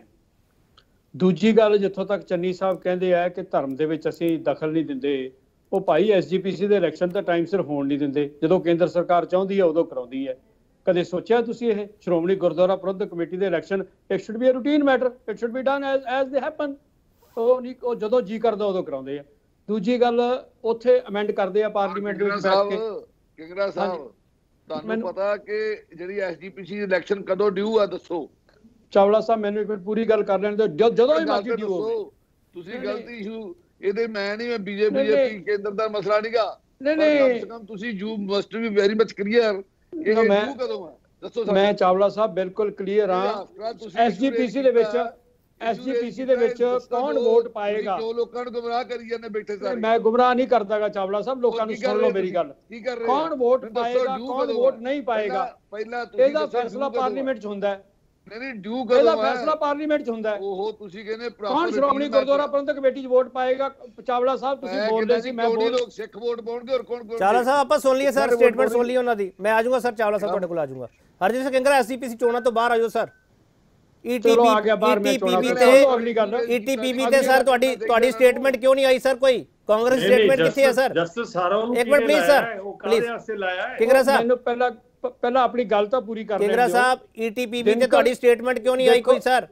ਦੂਜੀ ਗੱਲ, ਜਿੱਥੋਂ ਤੱਕ ਚੰਨੀ ਸਾਹਿਬ ਕਹਿੰਦੇ ਆ ਕਿ ਧਰਮ ਦੇ ਵਿੱਚ ਅਸੀਂ ਦਖਲ ਨਹੀਂ ਦਿੰਦੇ, ਉਹ ਭਾਈ ਐਸ ਜੀ ਪੀ ਸੀ ਦੇ ਇਲੈਕਸ਼ਨ ਤਾਂ ਟਾਈਮ ਸਿਰ ਹੋਣ ਨਹੀਂ ਦਿੰਦੇ। ਜਦੋਂ ਕੇਂਦਰ ਸਰਕਾਰ ਚਾਹੁੰਦੀ ਹੈ ਉਦੋਂ ਕਰਾਉਂਦੀ ਹੈ। ਕਦੇ ਸੋਚਿਆ ਤੁਸੀਂ ਇਹ ਸ਼੍ਰੋਮਣੀ ਗੁਰਦੁਆਰਾ ਪ੍ਰਬੰਧਕ ਕਮੇਟੀ ਦੇ election, it should be a routine matter, it should be done as as they happen. ਉਹ ਨਹੀਂ, ਉਹ ਜਦੋਂ ਜੀ ਕਰਦਾ ਉਦੋਂ ਕਰਾਉਂਦੇ ਆ। ਦੂਜੀ ਗੱਲ, ਉੱਥੇ ਅਮੈਂਡ ਕਰਦੇ ਆ ਪਾਰਲੀਮੈਂਟ ਦੇ ਵਿੱਚ ਬੈਠ ਕੇ। ਕਿੰਗਰਾ ਸਾਹਿਬ, ਤੁਹਾਨੂੰ ਪਤਾ ਕਿ ਜਿਹੜੀ ਐਸ ਜੀ ਪੀ ਸੀ ਦੀ ਇਲੈਕਸ਼ਨ ਕਦੋਂ ਡਿਊ ਆ? ਦੱਸੋ ਚਾਵਲਾ ਸਾਹਿਬ, ਮੈਨੂੰ ਇੱਕ ਮਿੰਟ ਪੂਰੀ ਗੱਲ ਕਰ ਲੈਣ ਦਿਓ। ਜਦੋਂ ਵੀ ਮਰਜ਼ੀ ਡਿਊ ਹੋਵੇ। ਤੁਸੀਂ ਗਲਤੀ ਇਸ਼ੂ ਇਹਦੇ ਮੈਂ ਨਹੀਂ, ਮੈਂ ਬੀਜੇਪੀ ਕੇਂਦਰ ਦਾ ਮਸਲਾ ਨਹੀਂਗਾ। ਨਹੀਂ ਨਹੀਂ, ਤੁਸੀਂ you must be very much clear. ਇਹ ਡਿਊ ਕਦੋਂ ਆ? ਦੱਸੋ। ਮੈਂ ਚਾਵਲਾ ਸਾਹਿਬ ਬਿਲਕੁਲ ਕਲੀਅਰ ਹਾਂ। ਐਸ ਜੀ ਪੀ ਸੀ ਦੇ ਵਿੱਚ ਐਸ ਜੀ ਪੀ ਸੀ ਦੇ ਵਿੱਚ ਕੌਣ ਵੋਟ ਪਾਏਗਾ? ਜੋ ਲੋਕਾਂ ਨੂੰ ਗੁੰਮਰਾਹ ਕਰੀ ਜਾਂਦੇ ਬੈਠੇ ਸਾਰੇ। ਮੈਂ ਗੁੰਮਰਾਹ ਨਹੀਂ ਕਰਦਾਗਾ ਚਾਵਲਾ ਸਾਹਿਬ, ਲੋਕਾਂ ਨੂੰ ਸੁਣ ਲਓ ਮੇਰੀ ਗੱਲ। ਕੌਣ ਵੋਟ ਪਾਏਗਾ, ਕੌਣ ਵੋਟ ਨਹੀਂ ਪਾਏਗਾ, ਪਹਿਲਾਂ ਇਹਦਾ ਫੈਸਲਾ ਪਾਰਲੀਮੈਂਟ 'ਚ ਹੁੰਦਾ ਹੈ। ਨਹੀਂ ਨਹੀਂ, ਡਿਊ ਕਦੋਂ ਇਹਦਾ ਫੈਸਲਾ ਪਾਰਲੀਮੈਂਟ 'ਚ ਹੁੰਦਾ ਹੈ। ਉਹ ਤੁਸੀਂ ਕਹਿੰਦੇ ਕੌਣ ਸ਼੍ਰੋਮਣੀ ਗੁਰਦੁਆਰਾ ਪ੍ਰਬੰਧਕ ਕਮੇਟੀ 'ਚ ਵੋਟ ਪਾਏਗਾ? ਚਾਵਲਾ ਸਾਹਿਬ ਤੁਸੀਂ ਬੋਲ ਰਹੇ ਸੀ, ਮੈਂ ਬੋਲ ਲੋਕ ਸਿੱਖ ਵੋਟ ਪਾਉਣਗੇ ਔਰ ਕੌਣ? ਚਾਵਲਾ ਸਾਹਿਬ ਆਪਾਂ ਸੁਣ ਲਈਏ ਸਰ, ਸਟੇਟਮੈਂਟ ਸੁਣ ਲਈ ਉਹਨਾਂ ਦੀ। ਮੈਂ ਆ ਜਾਊਂਗਾ ਸਰ, ਚਾਵਲਾ ਸਾਹਿਬ ਤੁਹਾਡੇ ਕੋਲ ਆ ਜਾਊਂਗਾ। ਹਰਜੀਤ ਸਿੰਘ ਕਿੰਗਰਾ, ਐਸ ਜੀ ਪੀ ਸੀ ਚੋਣਾਂ ਤੋਂ ਬਾਹਰ ਆ ਜਾਓ sir. E T P B ਤੇ ਈ ਟੀ ਪੀ ਬੀ ਤੇ ਸਰ ਤੁਹਾਡੀ ਤੁਹਾਡੀ ਸਟੇਟਮੈਂਟ ਕਿਉਂ ਨਹੀਂ ਆਈ ਸਰ? ਕੋਈ ਕਾਂਗਰਸ ਸਟੇਟਮੈਂਟ ਕਿੱਥੇ ਹੈ ਸਰ? ਜਸਟਿਸ ਸਾਰਾ ਨੂੰ ਇੱਕ minute please sir, please Kingra Sahib, ਮੈਨੂੰ ਪਹਿਲਾਂ ਪਹਿਲਾਂ ਆਪਣੀ ਗੱਲ ਤਾਂ ਪੂਰੀ ਕਰ ਲੈਣ ਦਿਓ। Kingra Sahib, E T P B ਤੇ ਤੁਹਾਡੀ ਸਟੇਟਮੈਂਟ ਕਿਉਂ ਨਹੀਂ ਆਈ ਕੋਈ ਸਰ?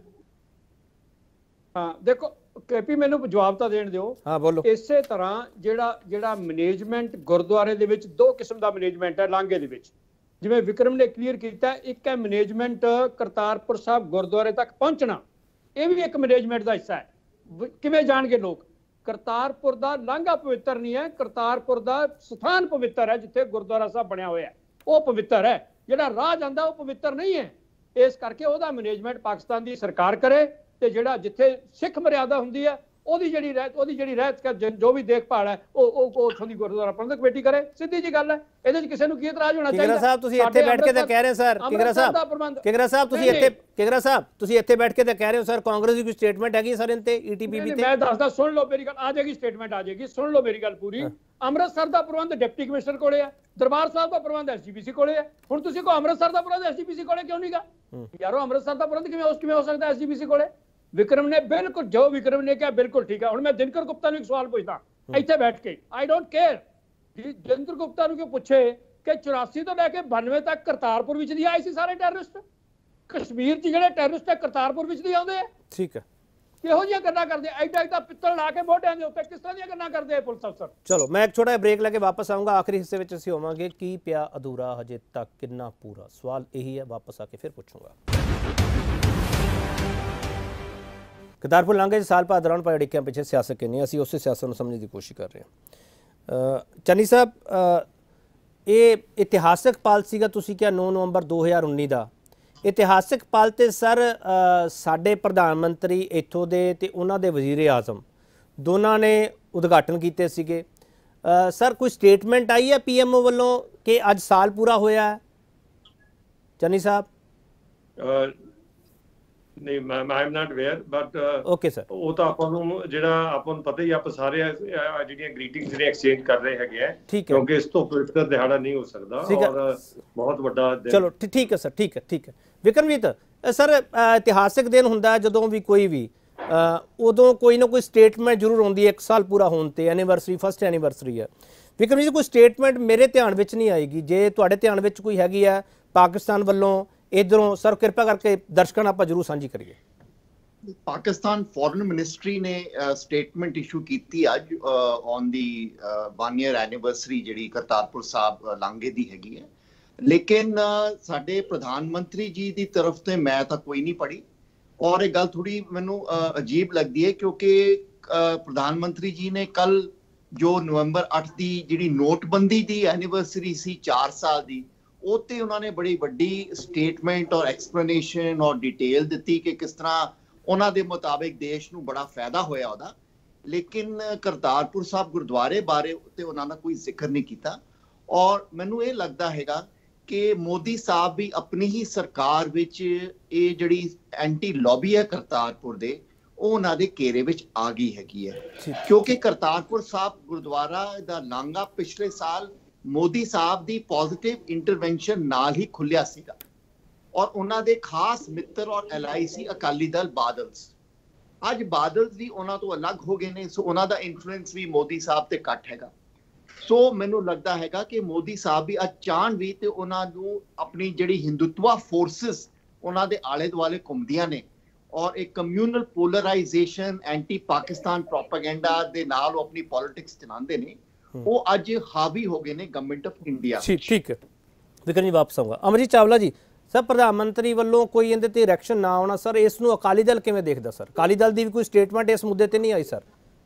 ਹਾਂ ਦੇਖੋ ਕੇਪੀ, ਮੈਨੂੰ ਜਵਾਬ ਤਾਂ ਦੇਣ ਦਿਓ। ਹਾਂ ਬੋਲੋ। ਇਸੇ ਤਰ੍ਹਾਂ ਜਿਹੜਾ ਜਿਹੜਾ ਮੈਨੇਜਮੈਂਟ ਗੁਰਦੁਆਰੇ ਦੇ ਵਿੱਚ ਦੋ ਕਿਸਮ ਦਾ ਮੈਨੇਜਮੈਂਟ ਹੈ ਲਾਂਘੇ ਦੇ ਵਿੱਚ, ਜਿਵੇਂ ਵਿਕਰਮ ਨੇ ਕਲੀਅਰ ਕੀਤਾ। ਇੱਕ ਹੈ ਮੈਨੇਜਮੈਂਟ ਕਰਤਾਰਪੁਰ ਸਾਹਿਬ ਗੁਰਦੁਆਰੇ ਤੱਕ ਪਹੁੰਚਣਾ, ਇਹ ਵੀ ਇੱਕ ਮੈਨੇਜਮੈਂਟ ਦਾ ਹਿੱਸਾ ਹੈ। ਕਿਵੇਂ ਜਾਣਗੇ ਲੋਕ? ਕਰਤਾਰਪੁਰ ਦਾ ਲਾਂਘਾ ਪਵਿੱਤਰ ਨਹੀਂ ਹੈ, ਕਰਤਾਰਪੁਰ ਦਾ ਸਥਾਨ ਪਵਿੱਤਰ ਹੈ, ਜਿੱਥੇ ਗੁਰਦੁਆਰਾ ਸਾਹਿਬ ਬਣਿਆ ਹੋਇਆ ਹੈ ਉਹ ਪਵਿੱਤਰ ਹੈ। ਜਿਹੜਾ ਰਾਹ ਜਾਂਦਾ ਉਹ ਪਵਿੱਤਰ ਨਹੀਂ ਹੈ। ਇਸ ਕਰਕੇ ਉਹਦਾ ਮੈਨੇਜਮੈਂਟ ਪਾਕਿਸਤਾਨ ਦੀ ਸਰਕਾਰ ਕਰੇ, ਤੇ ਜਿਹੜਾ ਜਿੱਥੇ ਸਿੱਖ ਮਰਿਆਦਾ ਹੁੰਦੀ ਹੈ ਉਹਦੀ ਜਿਹੜੀ ਰਹਿਤ ਉਹਦੀ ਜਿਹੜੀ ਰਹਿਤ ਜੋ ਵੀ ਦੇਖਭਾਲ ਹੈ ਉਹ ਉਹ ਉੱਥੋਂ ਦੀ ਗੁਰਦੁਆਰਾ ਪ੍ਰਬੰਧਕ ਕਮੇਟੀ ਕਰੇ। ਸਿੱਧੀ ਜੀ ਗੱਲ ਹੈ, ਇਹਦੇ 'ਚ ਕਿਸੇ ਨੂੰ ਕੀ ਇਤਰਾਜ਼ ਹੋਣਾ ਚਾਹੀਦਾ? ਕਿੰਗਰਾ ਸਾਹਿਬ, ਤੁਸੀਂ ਇੱਥੇ ਬੈਠ ਕੇ ਤਾਂ ਕਹਿ ਰਹੇ ਸਰ, ਕਿੰਗਰਾ ਸਾਹਿਬ ਕਿੰਗਰਾ ਸਾਹਿਬ ਤੁਸੀਂ ਇੱਥੇ ਕਿੰਗਰਾ ਸਾਹਿਬ ਤੁਸੀਂ ਇੱਥੇ ਬੈਠ ਕੇ ਤਾਂ ਕਹਿ ਰਹੇ ਹੋ ਸਰ, ਕਾਂਗਰਸ ਦੀ ਕੋਈ ਸਟੇਟਮੈਂਟ ਹੈਗੀ ਸਰ ਇਨ ਤੇ ਈ ਟੀ ਪੀ ਬੀ ਤੇ? ਮੈਂ ਦੱਸਦਾ, ਸੁਣ ਲਓ ਮੇਰੀ ਗੱਲ, ਆ ਜਾਏਗੀ ਸਟੇਟਮੈਂਟ, ਆ ਜਾਏਗੀ, ਸੁਣ ਲਓ ਮੇਰੀ ਗੱਲ ਪੂਰੀ। ਅੰਮ੍ਰਿਤਸਰ ਦਾ ਪ੍ਰਬੰਧ ਡਿਪਟੀ ਕਮਿਸ਼ਨਰ ਕੋਲੇ ਹੈ, ਦਰਬਾਰ ਸਾਹਿਬ ਦਾ ਪ੍ਰਬੰਧ ਐਸ ਜੀ ਪੀ ਸੀ ਕੋਲੇ ਹੈ। ਹੁਣ ਤੁਸੀਂ ਕਹੋ ਅੰਮ੍ਰਿਤਸਰ ਦਾ ਪ੍ਰਬੰਧ ਐਸ ਜੀ ਪੀ ਸੀ ਕੋਲੇ ਕਿਉਂ ਨਹੀਂਗਾ? ਯਾਰੋ ਅੰਮ੍ਰਿਤਸਰ ਦਾ ਪ੍ਰਬੰਧ ਕਿਵੇਂ ਕਿਵੇਂ ਹੋ ਸਕਦਾ ਐਸ ਜੀ ਪੀ ਸੀ ਕੋਲੇ? ਵਿਕਰਮ ਨੇ ਬਿਲਕੁਲ ਜੋ ਵਿਕਰਮ ਨੇ ਕਿਹਾ ਬਿਲਕੁਲ ਠੀਕ ਹੈ। ਹੁਣ ਮੈਂ ਦਿਨਕਰ ਗੁਪਤਾ ਨੂੰ ਇੱਕ ਸਵਾਲ ਪੁੱਛਦਾ ਇੱਥੇ ਬੈਠ ਕੇ, ਆਈ ਡੋਂਟ ਕੇਅਰ ਕਿ ਦਿਨਕਰ ਗੁਪਤਾ ਨੂੰ ਕਿਉਂ ਪੁੱਛੇ ਕਿ ਚੁਰਾਸੀ ਤੋਂ ਲੈ ਕੇ ਬਾਨਵੇਂ ਤੱਕ ਕਰਤਾਰਪੁਰ ਵਿੱਚ ਦੀ ਆਏ ਸੀ ਸਾਰੇ ਟੈਰਰਿਸਟ। ਕਸ਼ਮੀਰ 'ਚ ਜਿਹੜੇ ਟੈਰਰਿਸਟ ਹੈ ਕਰਤਾਰਪੁਰ ਵਿੱਚ ਦੀ ਆਉਂਦੇ ਆ। ਠੀਕ ਹੈ, ਕਿਹੋ ਜਿਹੀਆਂ ਗੱਲਾਂ ਕਰਦੇ ਐਡਾ ਐਡਾ ਪਿੱਤਲ ਲਾ ਕੇ ਮੋਢਿਆਂ ਦੇ ਉੱਤੇ, ਕਿਸ ਤਰ੍ਹਾਂ ਦੀਆਂ ਗੱਲਾਂ ਕਰਦੇ ਆ ਪੁਲਿਸ ਅਫਸਰ? ਚਲੋ ਮੈਂ ਇੱਕ ਛੋਟਾ ਜਿਹਾ ਬ੍ਰੇਕ ਲੈ ਕੇ ਵਾਪਸ ਆਊਂਗਾ। ਆਖਰੀ ਹਿੱਸੇ ਵਿੱਚ ਅਸੀਂ ਹੋਵਾਂਗੇ ਕੀ ਪਿਆ ਅਧੂਰਾ ਹਜੇ ਤੱਕ, ਕਿੰਨਾ ਪੂਰਾ? ਸਵਾਲ ਇਹੀ ਹੈ, ਵਾਪਸ ਆ ਕੇ ਫਿਰ ਪੁੱਛੂੰਗਾ। ਕਰਤਾਰਪੁਰ ਲਾਂਘੇ 'ਚ ਸਾਲ ਭਰ ਦੌਰਾਨ ਪਏ ਅੜਿੱਕਿਆਂ ਪਿੱਛੇ ਸਿਆਸਤ ਕਿੰਨੀ, ਅਸੀਂ ਉਸੇ ਸਿਆਸਤ ਨੂੰ ਸਮਝਣ ਦੀ ਕੋਸ਼ਿਸ਼ ਕਰ ਰਹੇ ਹਾਂ। ਚੰਨੀ ਸਾਹਿਬ, ਇਹ ਇਤਿਹਾਸਕ ਪਲ ਸੀਗਾ, ਤੁਸੀਂ ਕਿਹਾ ਨੌਂ ਨਵੰਬਰ ਦੋ ਹਜ਼ਾਰ ਉੱਨੀ ਦਾ ਇਤਿਹਾਸਕ ਪਲ, ਤੇ ਸਰ ਸਾਡੇ ਪ੍ਰਧਾਨ ਮੰਤਰੀ ਇੱਥੋਂ ਦੇ ਤੇ ਉਹਨਾਂ ਦੇ ਵਜ਼ੀਰ ਆਜ਼ਮ ਦੋਨਾਂ ਨੇ ਉਦਘਾਟਨ ਕੀਤੇ ਸੀਗੇ। ਸਰ ਕੋਈ ਸਟੇਟਮੈਂਟ ਆਈ ਹੈ ਪੀ ਐਮ ਓ ਵੱਲੋਂ ਕਿ ਅੱਜ ਸਾਲ ਪੂਰਾ ਹੋਇਆ ਹੈ? ਚੰਨੀ ਸਾਹਿਬ ਨਹੀਂ ਮੈਂ I am not aware but okay sir, ਉਹ ਤਾਂ ਆਪਾਂ ਨੂੰ ਜਿਹੜਾ ਆਪਾਂ ਨੂੰ ਪਤਾ ਹੀ, ਆਪਾਂ ਸਾਰੇ ਜਿਹੜੀਆਂ ਗ੍ਰੀਟਿੰਗਸ ਜਿਹੜੇ ਐਕਸਚੇਂਜ ਕਰ ਰਹੇ ਹੈਗੇ ਆ, ਕਿਉਂਕਿ ਇਸ ਤੋਂ ਪਵਿੱਤਰ ਦਿਹਾੜਾ ਨਹੀਂ ਹੋ ਸਕਦਾ ਔਰ ਬਹੁਤ ਵੱਡਾ ਦਿਨ। ਚਲੋ ਠੀਕ ਹੈ ਸਰ, ਠੀਕ ਹੈ ਠੀਕ ਹੈ। ਵਿਕਰਮਜੀਤ ਸਰ, ਇਤਿਹਾਸਿਕ ਦਿਨ ਹੁੰਦਾ ਜਦੋਂ ਵੀ ਕੋਈ ਵੀ ਉਦੋਂ ਕੋਈ ਨਾ ਕੋਈ ਸਟੇਟਮੈਂਟ ਜ਼ਰੂਰ ਆਉਂਦੀ ਹੈ, ਇੱਕ ਸਾਲ ਪੂਰਾ ਹੋਣ ਤੇ ਐਨੀਵਰਸਰੀ, ਫਸਟ ਐਨੀਵਰਸਰੀ ਹੈ। ਵਿਕਰਮਜੀਤ ਕੋਈ ਸਟੇਟਮੈਂਟ ਮੇਰੇ ਧਿਆਨ ਵਿੱਚ ਨਹੀਂ ਆਏਗੀ, ਜੇ ਤੁਹਾਡੇ ਧਿਆਨ ਵਿੱਚ ਕੋਈ ਹੈਗੀ ਹੈ ਪਾਕਿਸਤਾਨ ਵੱਲੋਂ ਇਧਰੋਂ, ਸਰ ਕਿਰਪਾ ਕਰਕੇ ਦਰਸ਼ਕਾਂ ਨਾਲ ਆਪਾਂ ਜ਼ਰੂਰ ਸਾਂਝੀ ਕਰੀਏ। ਪਾਕਿਸਤਾਨ ਫੋਰਨ ਮਿਨਿਸਟਰੀ ਨੇ ਸਟੇਟਮੈਂਟ ਇਸ਼ੂ ਕੀਤੀ ਅੱਜ on the one year anniversary ਜਿਹੜੀ ਕਰਤਾਰਪੁਰ ਸਾਹਿਬ ਲਾਂਘੇ ਦੀ ਹੈਗੀ ਹੈ, ਲੇਕਿਨ ਸਾਡੇ ਪ੍ਰਧਾਨ ਮੰਤਰੀ ਜੀ ਦੀ ਤਰਫ ਤੇ ਮੈਂ ਤਾਂ ਕੋਈ ਨਹੀਂ ਪੜ੍ਹੀ, ਔਰ ਇਹ ਗੱਲ ਥੋੜੀ ਮੈਨੂੰ ਅਜੀਬ ਲੱਗਦੀ ਹੈ ਕਿਉਂਕਿ ਪ੍ਰਧਾਨ ਮੰਤਰੀ ਜੀ ਨੇ ਕੱਲ ਜੋ ਨਵੰਬਰ ਅੱਠ ਦੀ ਜਿਹੜੀ ਨੋਟਬੰਦੀ ਦੀ ਐਨੀਵਰਸਰੀ ਸੀ ਚਾਰ ਸਾਲ ਦੀ, ਉਹ ਤੇ ਉਹਨਾਂ ਨੇ ਬੜੀ ਵੱਡੀ ਸਟੇਟਮੈਂਟ ਔਰ ਐਕਸਪਲੇਨੇਸ਼ਨ ਔਰ ਡਿਟੇਲ ਦਿੱਤੀ ਕਿ ਕਿਸ ਤਰ੍ਹਾਂ ਉਹਨਾਂ ਦੇ ਮੁਤਾਬਿਕ ਦੇਸ਼ ਨੂੰ ਬੜਾ ਫਾਇਦਾ ਹੋਇਆ ਉਹਦਾ, ਲੇਕਿਨ ਕਰਤਾਰਪੁਰ ਸਾਹਿਬ ਗੁਰਦੁਆਰੇ ਬਾਰੇ ਤੇ ਉਹਨਾਂ ਨੇ ਕੋਈ ਜ਼ਿਕਰ ਨਹੀਂ ਕੀਤਾ। ਔਰ ਮੈਨੂੰ ਇਹ ਲੱਗਦਾ ਹੈਗਾ ਕਿ ਮੋਦੀ ਸਾਹਿਬ ਵੀ ਆਪਣੀ ਹੀ ਸਰਕਾਰ ਵਿੱਚ ਇਹ ਜਿਹੜੀ ਐਂਟੀ ਲੌਬੀ ਹੈ ਕਰਤਾਰਪੁਰ ਦੇ, ਉਹ ਉਹਨਾਂ ਦੇ ਘੇਰੇ ਵਿੱਚ ਆ ਗਈ ਹੈਗੀ ਹੈ, ਕਿਉਂਕਿ ਕਰਤਾਰਪੁਰ ਸਾਹਿਬ ਗੁਰਦੁਆਰਾ ਦਾ ਲਾਂਘਾ ਪਿਛਲੇ ਸਾਲ ਮੋਦੀ ਸਾਹਿਬ ਦੀ ਪੋਜ਼ਿਟਿਵ ਇੰਟਰਵੈਂਸ਼ਨ ਨਾਲ ਹੀ ਖੁੱਲਿਆ ਸੀਗਾ, ਔਰ ਉਹਨਾਂ ਦੇ ਖਾਸ ਮਿੱਤਰ ਔਰ ਐਲਾਈ ਸੀ ਅਕਾਲੀ ਦਲ ਬਾਦਲਸ। ਅੱਜ ਬਾਦਲਸ ਵੀ ਉਹਨਾਂ ਤੋਂ ਅਲੱਗ ਹੋ ਗਏ ਨੇ, ਸੋ ਉਹਨਾਂ ਦਾ ਇਨਫਲੂਐਂਸ ਵੀ ਮੋਦੀ ਸਾਹਿਬ ਤੇ ਘੱਟ ਹੈਗਾ। ਸੋ ਮੈਨੂੰ ਲੱਗਦਾ ਹੈਗਾ ਕਿ ਮੋਦੀ ਸਾਹਿਬ ਵੀ ਅੱਜ ਚਾਹਣ ਵੀ ਤੇ ਉਹਨਾਂ ਨੂੰ ਆਪਣੀ ਜਿਹੜੀ ਹਿੰਦੂਤਵਾ ਫੋਰਸਿਸ ਉਹਨਾਂ ਦੇ ਆਲੇ ਦੁਆਲੇ ਘੁੰਮਦੀਆਂ ਨੇ, ਔਰ ਇੱਕ communal polarization anti Pakistan propaganda ਦੇ ਨਾਲ ਉਹ ਆਪਣੀ ਪੋਲਿਟਿਕਸ ਚਲਾਉਂਦੇ ਨੇ, ਉਹ ਅੱਜ ਹਾਵੀ ਹੋ ਗਏ ਨੇ ਗਵਰਨਮੈਂਟ ਆਫ ਇੰਡੀਆ। ਠੀਕ ਹੈ ਵਿਕਰਮ ਜੀ, ਵਾਪਸ ਆਉਂਗਾ। ਅਮਰਜੀਤ ਚਾਵਲਾ ਜੀ, ਸਰ ਪ੍ਰਧਾਨ ਮੰਤਰੀ ਵੱਲੋਂ ਕੋਈ ਇਹਦੇ ਤੇ ਰਿਐਕਸ਼ਨ ਨਾ ਆਉਣਾ, ਸਰ ਇਸ ਨੂੰ ਅਕਾਲੀ ਦਲ ਕਿਵੇਂ ਦੇਖਦਾ? ਸਰ ਅਕਾਲੀ ਦਲ ਦੀ ਵੀ ਕੋਈ ਸਟੇਟਮੈਂਟ ਇਸ ਮੁੱਦੇ ਤੇ ਨਹੀਂ ਆਈ? ਸਰ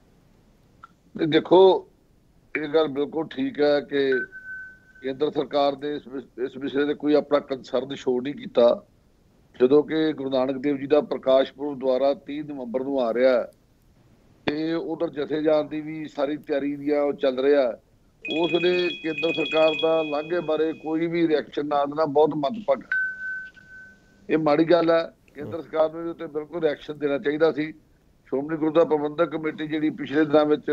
ਦੇਖੋ ਇਹ ਗੱਲ ਬਿਲਕੁਲ ਠੀਕ ਹੈ ਕਿ ਕੇਂਦਰ ਸਰਕਾਰ ਦੇ ਇਸ ਵਿਸ਼ੇ ਤੇ ਕੋਈ ਆਪਣਾ ਕੰਸਰਨ ਸ਼ੋਅ ਨਹੀਂ ਕੀਤਾ। ਜਦੋਂ ਕਿ ਗੁਰੂ ਨਾਨਕ ਦੇਵ ਜੀ ਦਾ ਪ੍ਰਕਾਸ਼ ਪੁਰਬ ਦੁਆਰਾ ਤੀਹ ਨਵੰਬਰ ਨੂੰ ਆ ਰਿਹਾ ਤੇ ਉਧਰ ਜਥੇ ਜਾਣ ਦੀ ਵੀ ਸਾਰੀ ਤਿਆਰੀ ਦੀ ਆ ਉਹ ਚੱਲ ਰਿਹਾ, ਉਸ ਵੇਲੇ ਕੇਂਦਰ ਸਰਕਾਰ ਦਾ ਲਾਂਘੇ ਬਾਰੇ ਕੋਈ ਵੀ ਰਿਐਕਸ਼ਨ ਨਾ ਦੇਣਾ ਬਹੁਤ ਮੰਦਭਾਗਾ, ਇਹ ਮਾੜੀ ਗੱਲ ਹੈ। ਕੇਂਦਰ ਸਰਕਾਰ ਨੂੰ ਇਹਦੇ ਉੱਤੇ ਬਿਲਕੁਲ ਰਿਐਕਸ਼ਨ ਦੇਣਾ ਚਾਹੀਦਾ ਸੀ। ਸ਼੍ਰੋਮਣੀ ਗੁਰਦੁਆਰਾ ਪ੍ਰਬੰਧਕ ਕਮੇਟੀ ਜਿਹੜੀ ਪਿਛਲੇ ਦਿਨਾਂ ਵਿੱਚ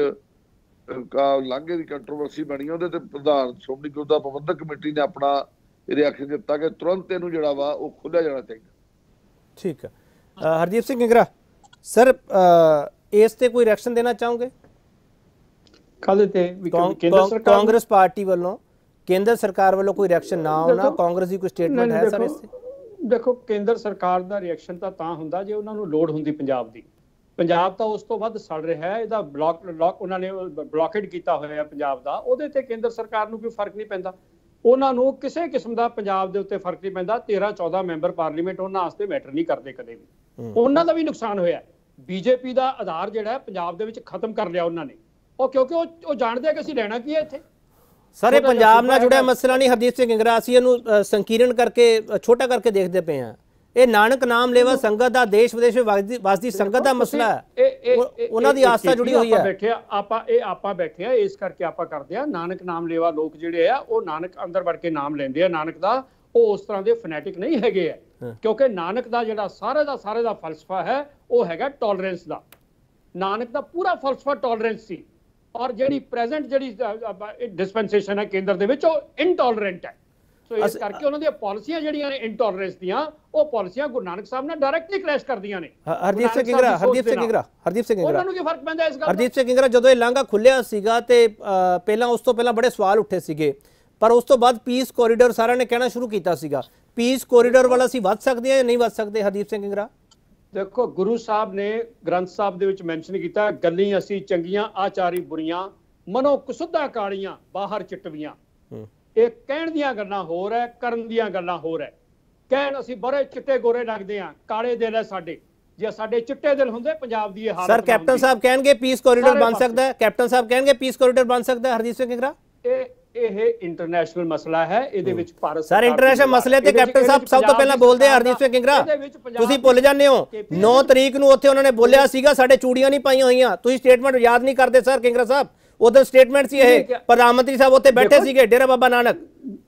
ਲਾਂਘੇ ਦੀ ਕੰਟਰੋਵਰਸੀ ਬਣੀ, ਉਹਦੇ ਤੇ ਪ੍ਰਧਾਨ ਸ਼੍ਰੋਮਣੀ ਗੁਰਦੁਆਰਾ ਪ੍ਰਬੰਧਕ ਕਮੇਟੀ ਨੇ ਆਪਣਾ ਰਿਐਕਸ਼ਨ ਦਿੱਤਾ ਕਿ ਤੁਰੰਤ ਇਹਨੂੰ ਜਿਹੜਾ ਵਾ ਉਹ ਖੋਲ੍ਹਿਆ ਜਾਣਾ ਚਾਹੀਦਾ। ਠੀਕ ਹੈ। ਹਰਦੀਪ ਸਿੰਘ ਇੰਗਰਾ ਸਰ, ਇਸ ਤੇ ਕੋਈ ਰਿਐਕਸ਼ਨ ਦੇਣਾ ਚਾਹੋਗੇ? ਕਾਹਦੇ ਤੇ? ਕੇਂਦਰ ਸਰਕਾਰ, ਕਾਂਗਰਸ ਪਾਰਟੀ ਵੱਲੋਂ ਕੇਂਦਰ ਸਰਕਾਰ ਵੱਲੋਂ ਕੋਈ ਰਿਐਕਸ਼ਨ ਨਾ ਆਉਣਾ, ਕਾਂਗਰਸ ਦੀ ਕੋਈ ਸਟੇਟਮੈਂਟ ਹੈ ਸਰ ਇਸ ਤੇ? ਦੇਖੋ ਕੇਂਦਰ ਸਰਕਾਰ ਦਾ ਰਿਐਕਸ਼ਨ ਤਾਂ ਤਾਂ ਹੁੰਦਾ ਜੇ ਉਹਨਾਂ ਨੂੰ ਲੋੜ ਹੁੰਦੀ ਪੰਜਾਬ ਦੀ। ਪੰਜਾਬ ਤਾਂ ਉਸ ਤੋਂ ਵੱਧ ਸੜ ਰਿਹਾ ਹੈ, ਇਹਦਾ ਬਲੌਕ ਲੋਕ ਉਹਨਾਂ ਨੇ ਬਲੌਕੇਡ ਕੀਤਾ ਹੋਇਆ ਪੰਜਾਬ ਦਾ, ਉਹਦੇ ਤੇ ਕੇਂਦਰ ਸਰਕਾਰ ਨੂੰ ਕੋਈ ਫਰਕ ਨਹੀਂ ਪੈਂਦਾ। ਉਹਨਾਂ ਨੂੰ ਕਿਸੇ ਕਿਸਮ ਦਾ ਪੰਜਾਬ ਦੇ ਉੱਤੇ ਫਰਕ ਨਹੀਂ ਪੈਂਦਾ। ਤੇਰਾਂ ਚੌਦਾਂ ਮੈਂਬਰ ਪਾਰਲੀਮੈਂਟ ਉਹਨਾਂ ਵਾਸਤੇ ਮੈਟਰ ਨਹੀਂ ਕਰਦੇ ਕਦੇ ਵੀ। ਉਹਨਾਂ ਦਾ ਵੀ ਨੁਕਸਾਨ ਹੋਇਆ। ਬੀਜੇਪੀ ਦਾ ਆਧਾਰ ਜਿਹੜਾ ਪੰਜਾਬ ਦੇ ਵਿੱਚ ਖਤਮ ਕਰ ਲਿਆ ਉਹਨਾਂ ਨੇ, ਉਹ ਕਿਉਂਕਿ ਉਹ ਉਹ ਜਾਣਦੇ ਆ ਕਿ ਅਸੀਂ ਲੈਣਾ ਕੀ ਹੈ ਇੱਥੇ। ਸਰ ਇਹ ਪੰਜਾਬ ਨਾਲ ਜੁੜਿਆ ਮਸਲਾ ਨਹੀਂ ਹਰਦੀਪ ਸਿੰਘ ਇੰਗਰਾ, ਅਸੀਂ ਇਹਨੂੰ ਸੰਕੀਰਣ ਕਰਕੇ ਛੋਟਾ ਕਰਕੇ ਦੇਖਦੇ ਪਏ ਹਾਂ। ਇਹ ਨਾਨਕ ਨਾਮ ਲੇਵਾ ਸੰਗਤ ਦਾ, ਦੇਸ਼ ਵਿਦੇਸ਼ ਵਿੱਚ ਵਸਦੀ ਸੰਗਤ ਦਾ ਮਸਲਾ ਹੈ, ਉਹਨਾਂ ਦੀ ਆਸਥਾ ਜੁੜੀ ਹੋਈ ਹੈ। ਬੈਠੇ ਆਪਾਂ ਇਹ ਆਪਾਂ ਬੈਠੇ ਆ, ਇਸ ਕਰਕੇ ਆਪਾਂ ਕਰਦੇ ਆ। ਨਾਨਕ ਨਾਮ ਲੇਵਾ ਲੋਕ ਜਿਹੜੇ ਆ ਉਹ ਨਾਨਕ ਅੰਦਰ ਵੜ ਕੇ ਨਾਮ ਲੈਂਦੇ ਆ ਨਾਨਕ ਦਾ, ਉਹ ਉਸ ਤਰ੍ਹਾਂ ਦੇ ਫਨੈਟਿਕ ਨਹੀਂ ਹੈਗੇ ਆ, ਕਿਉਂਕਿ ਨਾਨਕ ਦਾ ਜਿਹੜਾ ਸਾਰੇ ਦਾ ਸਾਰੇ ਦਾ ਫਲਸਫਾ ਹੈ ਉਹ ਹੈਗਾ ਟੋਲਰੈਂਸ ਦਾ। ਨਾਨਕ ਦਾ ਪੂਰਾ ਫਲਸਫਾ ਟੋਲਰੈਂਸ ਸੀ, ਔਰ ਜਿਹੜੀ ਪ੍ਰੈਜ਼ੈਂਟ ਜਿਹੜੀ ਡਿਸਪੈਂਸੇਸ਼ਨ ਹੈ ਕੇਂਦਰ ਦੇ ਵਿੱਚ ਉਹ ਇਨਟੋਲਰੈਂਟ ਹੈ। ਸੋ ਇਸ ਕਰਕੇ ਉਹਨਾਂ ਦੀਆਂ ਪਾਲਿਸੀਆਂ ਜਿਹੜੀਆਂ ਨੇ ਇਨਟੋਲਰੈਂਸ ਦੀਆਂ, ਉਹ ਪਾਲਿਸੀਆਂ ਗੁਰੂ ਨਾਨਕ ਸਾਹਿਬ ਨਾਲ ਡਾਇਰੈਕਟਲੀ ਕਲੈਸ਼ ਕਰਦੀਆਂ ਨੇ। ਹਰਦੀਪ ਸਿੰਘ ਇੰਗਰਾ ਹਰਦੀਪ ਸਿੰਘ ਇੰਗਰਾ ਹਰਦੀਪ ਸਿੰਘ ਇੰਗਰਾ ਉਹਨਾਂ ਨੂੰ ਕੀ ਫਰਕ ਪੈਂਦਾ ਇਸ ਗੱਲ ਦਾ? ਹਰਦੀਪ ਸਿੰਘ ਇੰਗਰਾ, ਜਦੋਂ ਇਹ ਲਾਂਘਾ ਖੁੱਲਿਆ ਸੀਗਾ ਤੇ ਪਹਿਲਾਂ ਉਸ ਤੋਂ ਪਹਿਲਾਂ ਬੜੇ ਸਵਾਲ ਉੱਠੇ ਸੀਗੇ, ਪਰ ਉਸ ਤੋਂ ਬਾਅਦ ਪੀਸ ਕੋਰੀਡੋਰ ਸਾਰਿਆਂ ਨੇ ਕਹਿਣਾ ਸ਼ੁਰੂ ਕੀਤਾ ਸੀਗਾ। ਪੀਸ ਕੋਰੀਡੋਰ ਵਾਲਾ ਅਸੀਂ ਵੱਧ ਸਕਦੇ ਹਾਂ ਜਾਂ ਨਹੀਂ ਵੱਧ ਸਕਦੇ? ਹਰਦੀਪ ਸਿੰਘ ਇੰਗਰਾ ਦੇਖੋ, ਗੁਰੂ ਸਾਹਿਬ ਨੇ ਗ੍ਰੰਥ ਸਾਹਿਬ ਦੇ ਵਿੱਚ ਮੈਂਸ਼ਨ ਕੀਤਾ, ਗੱਲੀ ਅਸੀਂ ਚੰਗੀਆਂ ਆਚਾਰੀ ਬੁਰੀਆਂ, ਮਨੋ ਕੁਸੁੱਧਾ ਕਾਲੀਆਂ ਬਾਹਰ ਚਿੱਟਵੀਆਂ। ਇਹ ਕਹਿਣ ਦੀਆਂ ਗੱਲਾਂ ਹੋਰ ਹੈ, ਕਰਨ ਦੀਆਂ ਗੱਲਾਂ ਹੋਰ ਹੈ। ਕਹਿਣ ਅਸੀਂ ਬੜੇ ਚਿੱਟੇ ਗੋਰੇ ਲੱਗਦੇ ਆ, ਕਾਲੇ ਦਿਲ ਹੈ ਸਾਡੇ। ਜੇ ਸਾਡੇ ਚਿੱਟੇ ਦਿਲ ਹੁੰਦੇ ਪੰਜਾਬ ਦੀ ਇਹ ਹਾਲਤ। ਸਰ ਕੈਪਟਨ ਸਾਹਿਬ ਕਹਿਣਗੇ ਪੀਸ ਕੋਰੀਡੋਰ ਬਣ ਸਕਦਾ ਹੈ, ਕੈਪਟਨ ਸਾਹਿਬ ਕਹਿਣਗੇ ਪੀਸ ਕੋਰੀਡੋਰ ਬਣ ਸਕਦਾ ਹੈ। ਹਰਦੀਪ ਸਿੰਘ ਇੰਗਰਾ ਇਹ ਇਹ ਇੰਟਰਨੈਸ਼ਨਲ ਮਸਲਾ ਹੈ, ਇਹਦੇ ਵਿੱਚ ਭਾਰਤ ਸਰ ਇੰਟਰਨੈਸ਼ਨਲ ਮਸਲੇ ਤੇ ਕੈਪਟਨ ਸਾਹਿਬ ਸਭ ਤੋਂ ਪਹਿਲਾਂ ਬੋਲਦੇ ਆ। ਹਰਦੀਪ ਸਿੰਘ ਇੰਗਰਾ ਤੁਸੀਂ ਭੁੱਲ ਜਾਂਦੇ ਹੋ, ਨੌ ਤਰੀਕ ਨੂੰ ਉੱਥੇ ਉਹਨਾਂ ਨੇ ਬੋਲਿਆ ਸੀਗਾ ਸਾਡੇ ਚੂੜੀਆਂ ਨਹੀਂ ਪਾਈਆਂ ਹੋਈਆਂ, ਤੁਸੀਂ ਸਟੇਟਮੈਂਟ ਯਾਦ ਨਹੀਂ ਕਰਦੇ ਸਰ ਇੰਗਰਾ ਸਾਹਿਬ? ਉਦੋਂ ਸਟੇਟਮੈਂਟ ਸੀ ਇਹ, ਪ੍ਰਧਾਨ ਮੰਤਰੀ ਸਾਹਿਬ ਉੱਥੇ ਬੈਠੇ ਸੀਗੇ ਡੇਰਾ ਬਾਬਾ ਨਾਨਕ।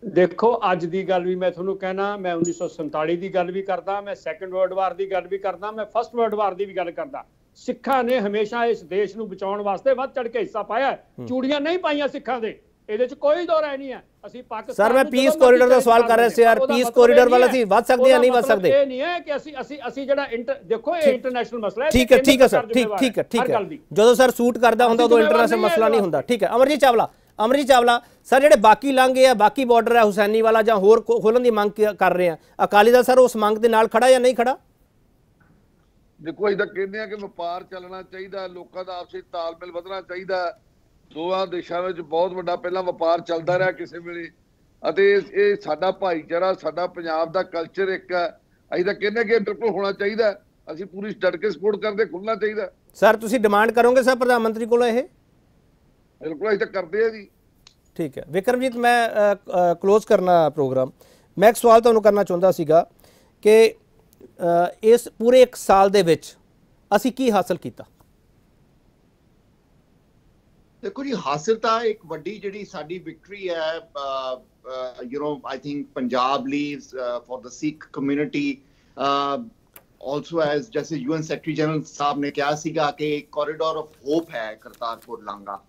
ਦੇਖੋ ਅੱਜ ਦੀ ਗੱਲ ਵੀ ਮੈਂ ਤੁਹਾਨੂੰ ਕਹਿਣਾ, ਮੈਂ ਉੱਨੀ ਸੌ ਸੰਤਾਲੀ ਦੀ ਗੱਲ ਵੀ ਕਰਦਾ, ਮੈਂ ਸੈਕੰਡ ਵਰਲਡ ਵਾਰ ਦੀ ਗੱਲ ਵੀ ਕਰਦਾ, ਮੈਂ ਫਸਟ ਵਰਲਡ ਵਾਰ ਦੀ ਵੀ ਗੱਲ ਕਰਦਾ। ਸਿੱਖਾਂ ਨੇ ਹਮੇਸ਼ਾ ਇਸ ਦੇਸ਼ ਨੂੰ ਬਚਾਉਣ ਵਾਸਤੇ ਵੱਧ ਚੜ ਕੇ ਹਿੱਸਾ ਪਾਇਆ। ਚੂੜੀਆਂ ਨਹੀਂ ਪਾਈਆਂ ਸਿੱਖਾਂ ਦੇ, ਇਹਦੇ ਚ ਕੋਈ ਦੋ ਰਾਏ ਨਹੀਂ ਹੈ। ਅਸੀਂ ਪਾਕਿਸਤਾਨ ਸਰ ਮੈਂ ਪੀਸ ਕੋਰੀਡੋਰ ਦਾ ਸਵਾਲ ਕਰ ਰਿਹਾ ਸੀ ਯਾਰ, ਪੀਸ ਕੋਰੀਡੋਰ ਵਾਲਾ ਅਸੀਂ ਵੱਧ ਸਕਦੇ ਆ ਨਹੀਂ ਵੱਧ ਸਕਦੇ? ਇਹ ਨਹੀਂ ਹੈ ਕਿ ਅਸੀਂ ਅਸੀਂ ਅਸੀਂ ਜਿਹੜਾ ਦੇਖੋ ਇਹ ਇੰਟਰਨੈਸ਼ਨਲ ਮਸਲਾ ਹੈ। ਠੀਕ ਹੈ ਠੀਕ ਹੈ ਸਰ, ਠੀਕ ਠੀਕ ਹੈ ਠੀਕ ਹੈ। ਜਦੋਂ ਸਰ ਸੂਟ ਕਰਦਾ ਹੁੰਦਾ ਉਦੋਂ ਇੰਟਰਨੈਸ਼ਨਲ ਮਸਲਾ ਨਹੀਂ ਹੁੰਦਾ। ਠੀਕ ਹੈ ਅਮਰਜੀਤ ਚਾਵਲਾ, ਅਮਰਜੀਤ ਚਾਵਲਾ ਸਰ ਜਿਹੜੇ ਬਾਕੀ ਲਾਂਘੇ ਆ, ਬਾਕੀ ਬਾਰਡਰ ਹੈ ਹੁਸੈਨੀ ਵਾਲਾ ਜਾਂ ਹੋਰ ਖੋਲਣ ਦੀ ਮੰਗ ਕਰ ਰਹੇ ਆ, ਅਕਾਲੀ ਦਲ ਸਰ ਉਸ ਮੰਗ ਦੇ ਨਾਲ ਖੜਾ ਜਾਂ ਨਹੀਂ ਖੜਾ? ਦੇਖੋ ਅਸੀਂ ਤਾਂ ਕਹਿੰਦੇ ਆ ਕਿ ਵਪਾਰ ਚੱਲਣਾ ਚਾਹੀਦਾ, ਲੋਕਾਂ ਦਾ ਆਪਸੀ ਤਾਲਮੇਲ ਵਧਣਾ ਚਾਹੀਦਾ। ਦੋਵਾਂ ਦੇਸ਼ਾਂ ਵਿੱਚ ਬਹੁਤ ਵੱਡਾ ਪਹਿਲਾਂ ਵਪਾਰ ਚੱਲਦਾ ਰਿਹਾ ਕਿਸੇ ਵੇਲੇ, ਅਤੇ ਇਹ ਸਾਡਾ ਭਾਈਚਾਰਾ, ਸਾਡਾ ਪੰਜਾਬ ਦਾ ਕਲਚਰ ਇੱਕ ਹੈ। ਅਸੀਂ ਤਾਂ ਕਹਿੰਦੇ ਕਿ ਬਿਲਕੁਲ ਹੋਣਾ ਚਾਹੀਦਾ, ਅਸੀਂ ਪੂਰੀ ਡਟ ਕੇ ਸਪੋਰਟ ਕਰਦੇ, ਖੁੱਲਣਾ ਚਾਹੀਦਾ। ਸਰ ਤੁਸੀਂ ਡਿਮਾਂਡ ਕਰੋਗੇ ਸਰ ਪ੍ਰਧਾਨ ਮੰਤਰੀ ਕੋਲੋਂ ਇਹ? ਬਿਲਕੁਲ ਅਸੀਂ ਤਾਂ ਕਰਦੇ ਆ ਜੀ। ਠੀਕ ਹੈ ਵਿਕਰਮਜੀਤ, ਮੈਂ ਕਲੋਜ਼ ਕਰਨਾ ਪ੍ਰੋਗਰਾਮ। ਮੈਂ ਇੱਕ ਸਵਾਲ ਤੁਹਾਨੂੰ ਕਰਨਾ ਚਾਹੁੰਦਾ ਸੀਗਾ ਕਿ ਇਸ ਪੂਰੇ ਇੱਕ ਸਾਲ ਦੇ ਵਿੱਚ ਅਸੀਂ ਕੀ ਹਾਸਲ ਕੀਤਾ? ਦੇਖੋ ਜੀ, ਹਾਸਿਲ ਤਾਂ ਇੱਕ ਵੱਡੀ ਜਿਹੜੀ ਸਾਡੀ ਵਿਕਟਰੀ ਹੈ, you know I think Punjab ਲਈ for the Sikh community, also as ਜੈਸੇ ਯੂਐਨ ਸੈਕਟਰੀ ਜਨਰਲ ਸਾਹਿਬ ਨੇ ਕਿਹਾ ਸੀਗਾ ਕਿ ਕੋਰੀਡੋਰ ਆਫ ਹੋਪ ਹੈ ਕਰਤਾਰਪੁਰ ਲਾਂਘਾ।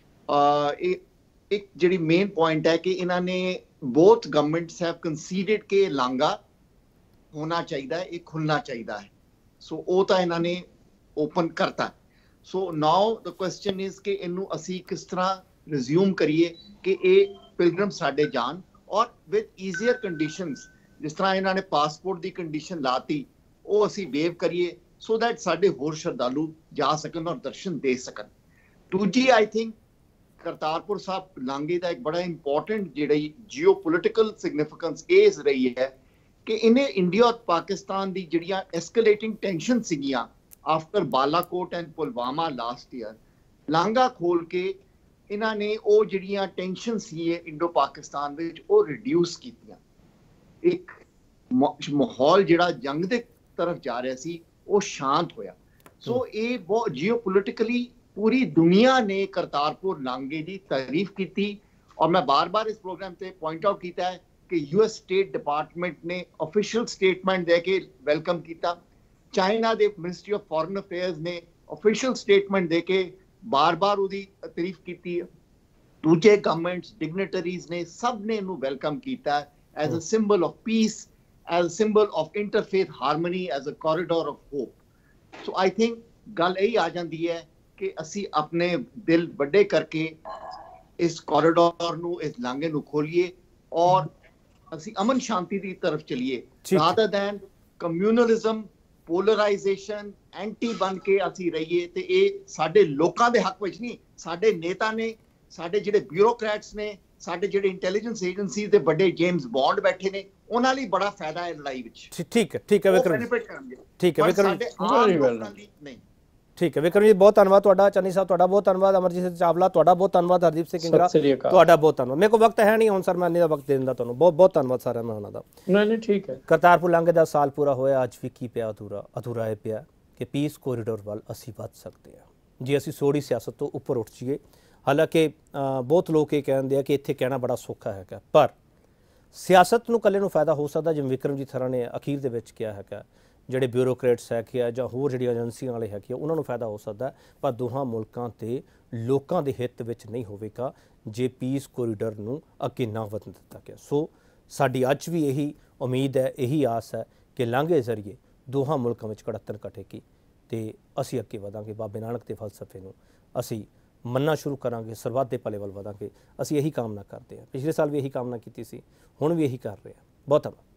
ਇਹ ਇੱਕ ਜਿਹੜੀ ਮੇਨ ਪੁਆਇੰਟ ਹੈ ਕਿ ਇਹਨਾਂ ਨੇ ਬੋਥ ਗਵਰਨਮੈਂਟਸ ਹੈਵ ਕੰਸੀਡਡ ਕਿ ਲਾਂਘਾ ਹੋਣਾ ਚਾਹੀਦਾ ਹੈ, ਇਹ ਖੁੱਲਣਾ ਚਾਹੀਦਾ ਹੈ। ਸੋ ਉਹ ਤਾਂ ਇਹਨਾਂ ਨੇ ਓਪਨ ਕਰਤਾ। So now the question is ਕਿ ਇਹਨੂੰ ਅਸੀਂ ਕਿਸ ਤਰ੍ਹਾਂ ਰਿਜ਼ਿਊਮ ਕਰੀਏ ਕਿ ਇਹ ਪਿਲਗ੍ਰਮ ਸਾਡੇ ਜਾਣ, ਔਰ ਵਿਦ ਈਜ਼ੀਅਰ ਕੰਡੀਸ਼ਨਸ। ਜਿਸ ਤਰ੍ਹਾਂ ਇਹਨਾਂ ਨੇ ਪਾਸਪੋਰਟ ਦੀ ਕੰਡੀਸ਼ਨ ਲਾਤੀ, ਉਹ ਅਸੀਂ ਵੇਵ ਕਰੀਏ ਸੋ ਦੈਟ ਸਾਡੇ ਹੋਰ ਸ਼ਰਧਾਲੂ ਜਾ ਸਕਣ ਔਰ ਦਰਸ਼ਨ ਦੇ ਸਕਣ। ਦੂਜੀ ਆਈ ਥਿੰਕ ਕਰਤਾਰਪੁਰ ਸਾਹਿਬ ਲਾਂਘੇ ਦਾ ਇੱਕ ਬੜਾ ਇੰਪੋਰਟੈਂਟ ਜਿਹੜੀ ਜੀਓ ਪੋਲੀਟੀਕਲ ਸਿਗਨੀਫਿਕੈਂਸ ਇਹ ਰਹੀ ਹੈ ਕਿ ਇਹਨੇ ਇੰਡੀਆ ਔਰ ਪਾਕਿਸਤਾਨ ਦੀ ਜਿਹੜੀਆਂ ਐਸਕੇਲੇਟਿੰਗ ਟੈਂਸ਼ਨ ਸੀਗੀਆਂ after Balakot and Pulwama last year, ਲਾਂਘਾ ਖੋਲ ਕੇ ਇਹਨਾਂ ਨੇ ਉਹ ਜਿਹੜੀਆਂ ਟੈਂਸ਼ਨ ਸੀ ਇੰਡੋ ਪਾਕਿਸਤਾਨ ਵਿੱਚ ਉਹ ਰਿਡਿਊਸ ਕੀਤੀਆਂ। ਇੱਕ ਮਾਹੌਲ ਜਿਹੜਾ ਜੰਗ ਦੇ ਤਰਫ ਜਾ ਰਿਹਾ ਸੀ ਉਹ ਸ਼ਾਂਤ ਹੋਇਆ। ਸੋ ਇਹ ਬਹੁਤ ਜੀਓ ਪੋਲੀਟੀਕਲੀ ਪੂਰੀ ਦੁਨੀਆ ਨੇ ਕਰਤਾਰਪੁਰ ਲਾਂਘੇ ਦੀ ਤਾਰੀਫ ਕੀਤੀ। ਔਰ ਮੈਂ ਬਾਰ-ਬਾਰ ਇਸ ਪ੍ਰੋਗਰਾਮ ਤੇ ਪੁਆਇੰਟ ਆਊਟ ਕੀਤਾ ਹੈ ਕਿ ਯੂਐਸ ਸਟੇਟ ਡਿਪਾਰਟਮੈਂਟ ਨੇ ਆਫੀਸ਼ੀਅਲ ਸਟੇਟਮੈਂਟ ਦੇ ਕੇ ਵੈਲਕਮ ਕੀਤਾ। ਚਾਈਨਾ ਦੇ ਮਿਨਿਸਟਰੀ ਆਫ ਫੋਰਨ ਅਫੇਅਰਸ ਨੇ ਆਫੀਸ਼ੀਅਲ ਸਟੇਟਮੈਂਟ ਦੇ ਕੇ ਬਾਰ-ਬਾਰ ਉਹਦੀ ਤਾਰੀਫ ਕੀਤੀ ਹੈ। ਦੂਜੇ ਗਵਰਨਮੈਂਟਸ ਡਿਗਨਿਟਰੀਜ਼ ਨੇ ਸਭ ਨੇ ਇਹਨੂੰ ਵੈਲਕਮ ਕੀਤਾ as a symbol of peace, as a symbol of interfaith harmony, as a corridor of hope. So I think ਗੱਲ ਇਹ ਆ ਜਾਂਦੀ ਹੈ ਕਿ ਅਸੀਂ ਆਪਣੇ ਦਿਲ ਵੱਡੇ ਕਰਕੇ ਇਸ ਕੋਰੀਡੋਰ ਨੂੰ, ਇਸ ਲਾਂਘੇ ਨੂੰ ਖੋਲੀਏ ਔਰ ਅਸੀਂ ਅਮਨ ਸ਼ਾਂਤੀ ਦੀ ਤਰਫ ਚਲੀਏ, rather than communalism, polarization, anti ਬਣ ਕੇ ਅਸੀਂ ਰਹੀਏ। ਤੇ ਇਹ ਸਾਡੇ ਲੋਕਾਂ ਦੇ ਹੱਕ ਵਿੱਚ ਨਹੀਂ, ਸਾਡੇ ਨੇਤਾ ਨੇ, ਸਾਡੇ ਜਿਹੜੇ ਬਿਊਰੋਕਰੈਟਸ ਨੇ, ਸਾਡੇ ਜਿਹੜੇ ਇੰਟੈਲੀਜੈਂਸ ਏਜੰਸੀਜ਼ ਦੇ ਵੱਡੇ ਜੇਮਸ ਬੌਂਡ ਬੈਠੇ ਨੇ, ਉਹਨਾਂ ਲਈ ਬੜਾ ਫਾਇਦਾ ਹੈ ਲੜਾਈ ਵਿੱਚ। ਠੀਕ ਹੈ ਠੀਕ ਹੈ ਵਿਕਰਮ, ਠੀਕ ਹੈ ਵਿਕਰਮ, ਨਹੀਂ ਠੀਕ ਹੈ ਵਿਕਰਮ ਜੀ, ਬਹੁਤ ਧੰਨਵਾਦ ਤੁਹਾਡਾ। ਚੰਨੀ ਸਾਹਿਬ ਤੁਹਾਡਾ ਬਹੁਤ ਧੰਨਵਾਦ। ਅਮਰਜੀਤ ਚਾਵਲਾ ਤੁਹਾਡਾ ਬਹੁਤ ਧੰਨਵਾਦ। ਹਰਦੀਪ ਸਿੰਘ ਕਿੰਗਰਾ ਤੁਹਾਡਾ ਬਹੁਤ ਧੰਨਵਾਦ। ਮੇਰੇ ਕੋਲ ਵਕਤ ਹੈ ਨਹੀਂ ਹੁਣ ਸਰ, ਮੈਂ ਇੰਨੇ ਦਾ ਵਕਤ ਦੇ ਦਿੰਦਾ ਤੁਹਾਨੂੰ। ਬਹੁਤ ਬਹੁਤ ਧੰਨਵਾਦ ਸਾਰਿਆਂ ਦਾ ਉਹਨਾਂ ਦਾ। ਨਹੀਂ ਨਹੀਂ ਠੀਕ ਹੈ। ਕਰਤਾਰਪੁਰ ਲਾਂਘੇ ਦਾ ਸਾਲ ਪੂਰਾ ਹੋਇਆ, ਅੱਜ ਵੀ ਕੀ ਪਿਆ ਅਧੂਰਾ? ਅਧੂਰਾ ਇਹ ਪਿਆ ਕਿ ਪੀਸ ਕੋਰੀਡੋਰ ਵੱਲ ਅਸੀਂ ਵੱਧ ਸਕਦੇ ਹਾਂ ਜੇ ਅਸੀਂ ਸੋੜੀ ਸਿਆਸਤ ਤੋਂ ਉੱਪਰ ਉੱਠ ਜਾਈਏ। ਹਾਲਾਂਕਿ ਬਹੁਤ ਲੋਕ ਇਹ ਕਹਿੰਦੇ ਆ ਕਿ ਇੱਥੇ ਕਹਿਣਾ ਬੜਾ ਸੌਖਾ ਹੈਗਾ, ਪਰ ਸਿਆਸਤ ਨੂੰ ਇਕੱਲੇ ਨੂੰ ਫਾਇਦਾ ਹੋ ਸਕਦਾ, ਜਿਵੇਂ ਵਿਕਰਮਜੀਤ ਸਰਾਂ ਨੇ ਅਖੀਰ ਦੇ ਵਿੱਚ ਕਿਹਾ ਹੈਗਾ। ਜਿਹੜੇ ਬਿਊਰੋਕਰੇਟਸ ਹੈਗੇ ਆ ਜਾਂ ਹੋਰ ਜਿਹੜੀਆਂ ਏਜੰਸੀਆਂ ਵਾਲੇ ਹੈਗੇ ਆ ਉਹਨਾਂ ਨੂੰ ਫਾਇਦਾ ਹੋ ਸਕਦਾ, ਪਰ ਦੋਹਾਂ ਮੁਲਕਾਂ ਤੇ ਲੋਕਾਂ ਦੇ ਹਿੱਤ ਵਿੱਚ ਨਹੀਂ ਹੋਵੇਗਾ ਜੇ ਪੀਸ ਕੋਰੀਡੋਰ ਨੂੰ ਅੱਗੇ ਨਾ ਵਧਣ ਦਿੱਤਾ ਗਿਆ। ਸੋ ਸਾਡੀ ਅੱਜ ਵੀ ਇਹੀ ਉਮੀਦ ਹੈ, ਇਹੀ ਆਸ ਹੈ ਕਿ ਲਾਂਘੇ ਜ਼ਰੀਏ ਦੋਹਾਂ ਮੁਲਕਾਂ ਵਿੱਚ ਕੜੱਤਣ ਘਟੇਗੀ ਤੇ ਅਸੀਂ ਅੱਗੇ ਵਧਾਂਗੇ। ਬਾਬੇ ਨਾਨਕ ਦੇ ਫਲਸਫੇ ਨੂੰ ਅਸੀਂ ਮੰਨਣਾ ਸ਼ੁਰੂ ਕਰਾਂਗੇ, ਸਰਬੱਤ ਦੇ ਭਲੇ ਵੱਲ ਵਧਾਂਗੇ। ਅਸੀਂ ਇਹੀ ਕਾਮਨਾ ਕਰਦੇ ਹਾਂ, ਪਿਛਲੇ ਸਾਲ ਵੀ ਇਹੀ ਕਾਮਨਾ ਕੀਤੀ ਸੀ, ਹੁਣ ਵੀ ਇਹੀ ਕਰ ਰਹੇ ਹਾਂ। ਬਹੁਤ ਧੰਨਵਾਦ।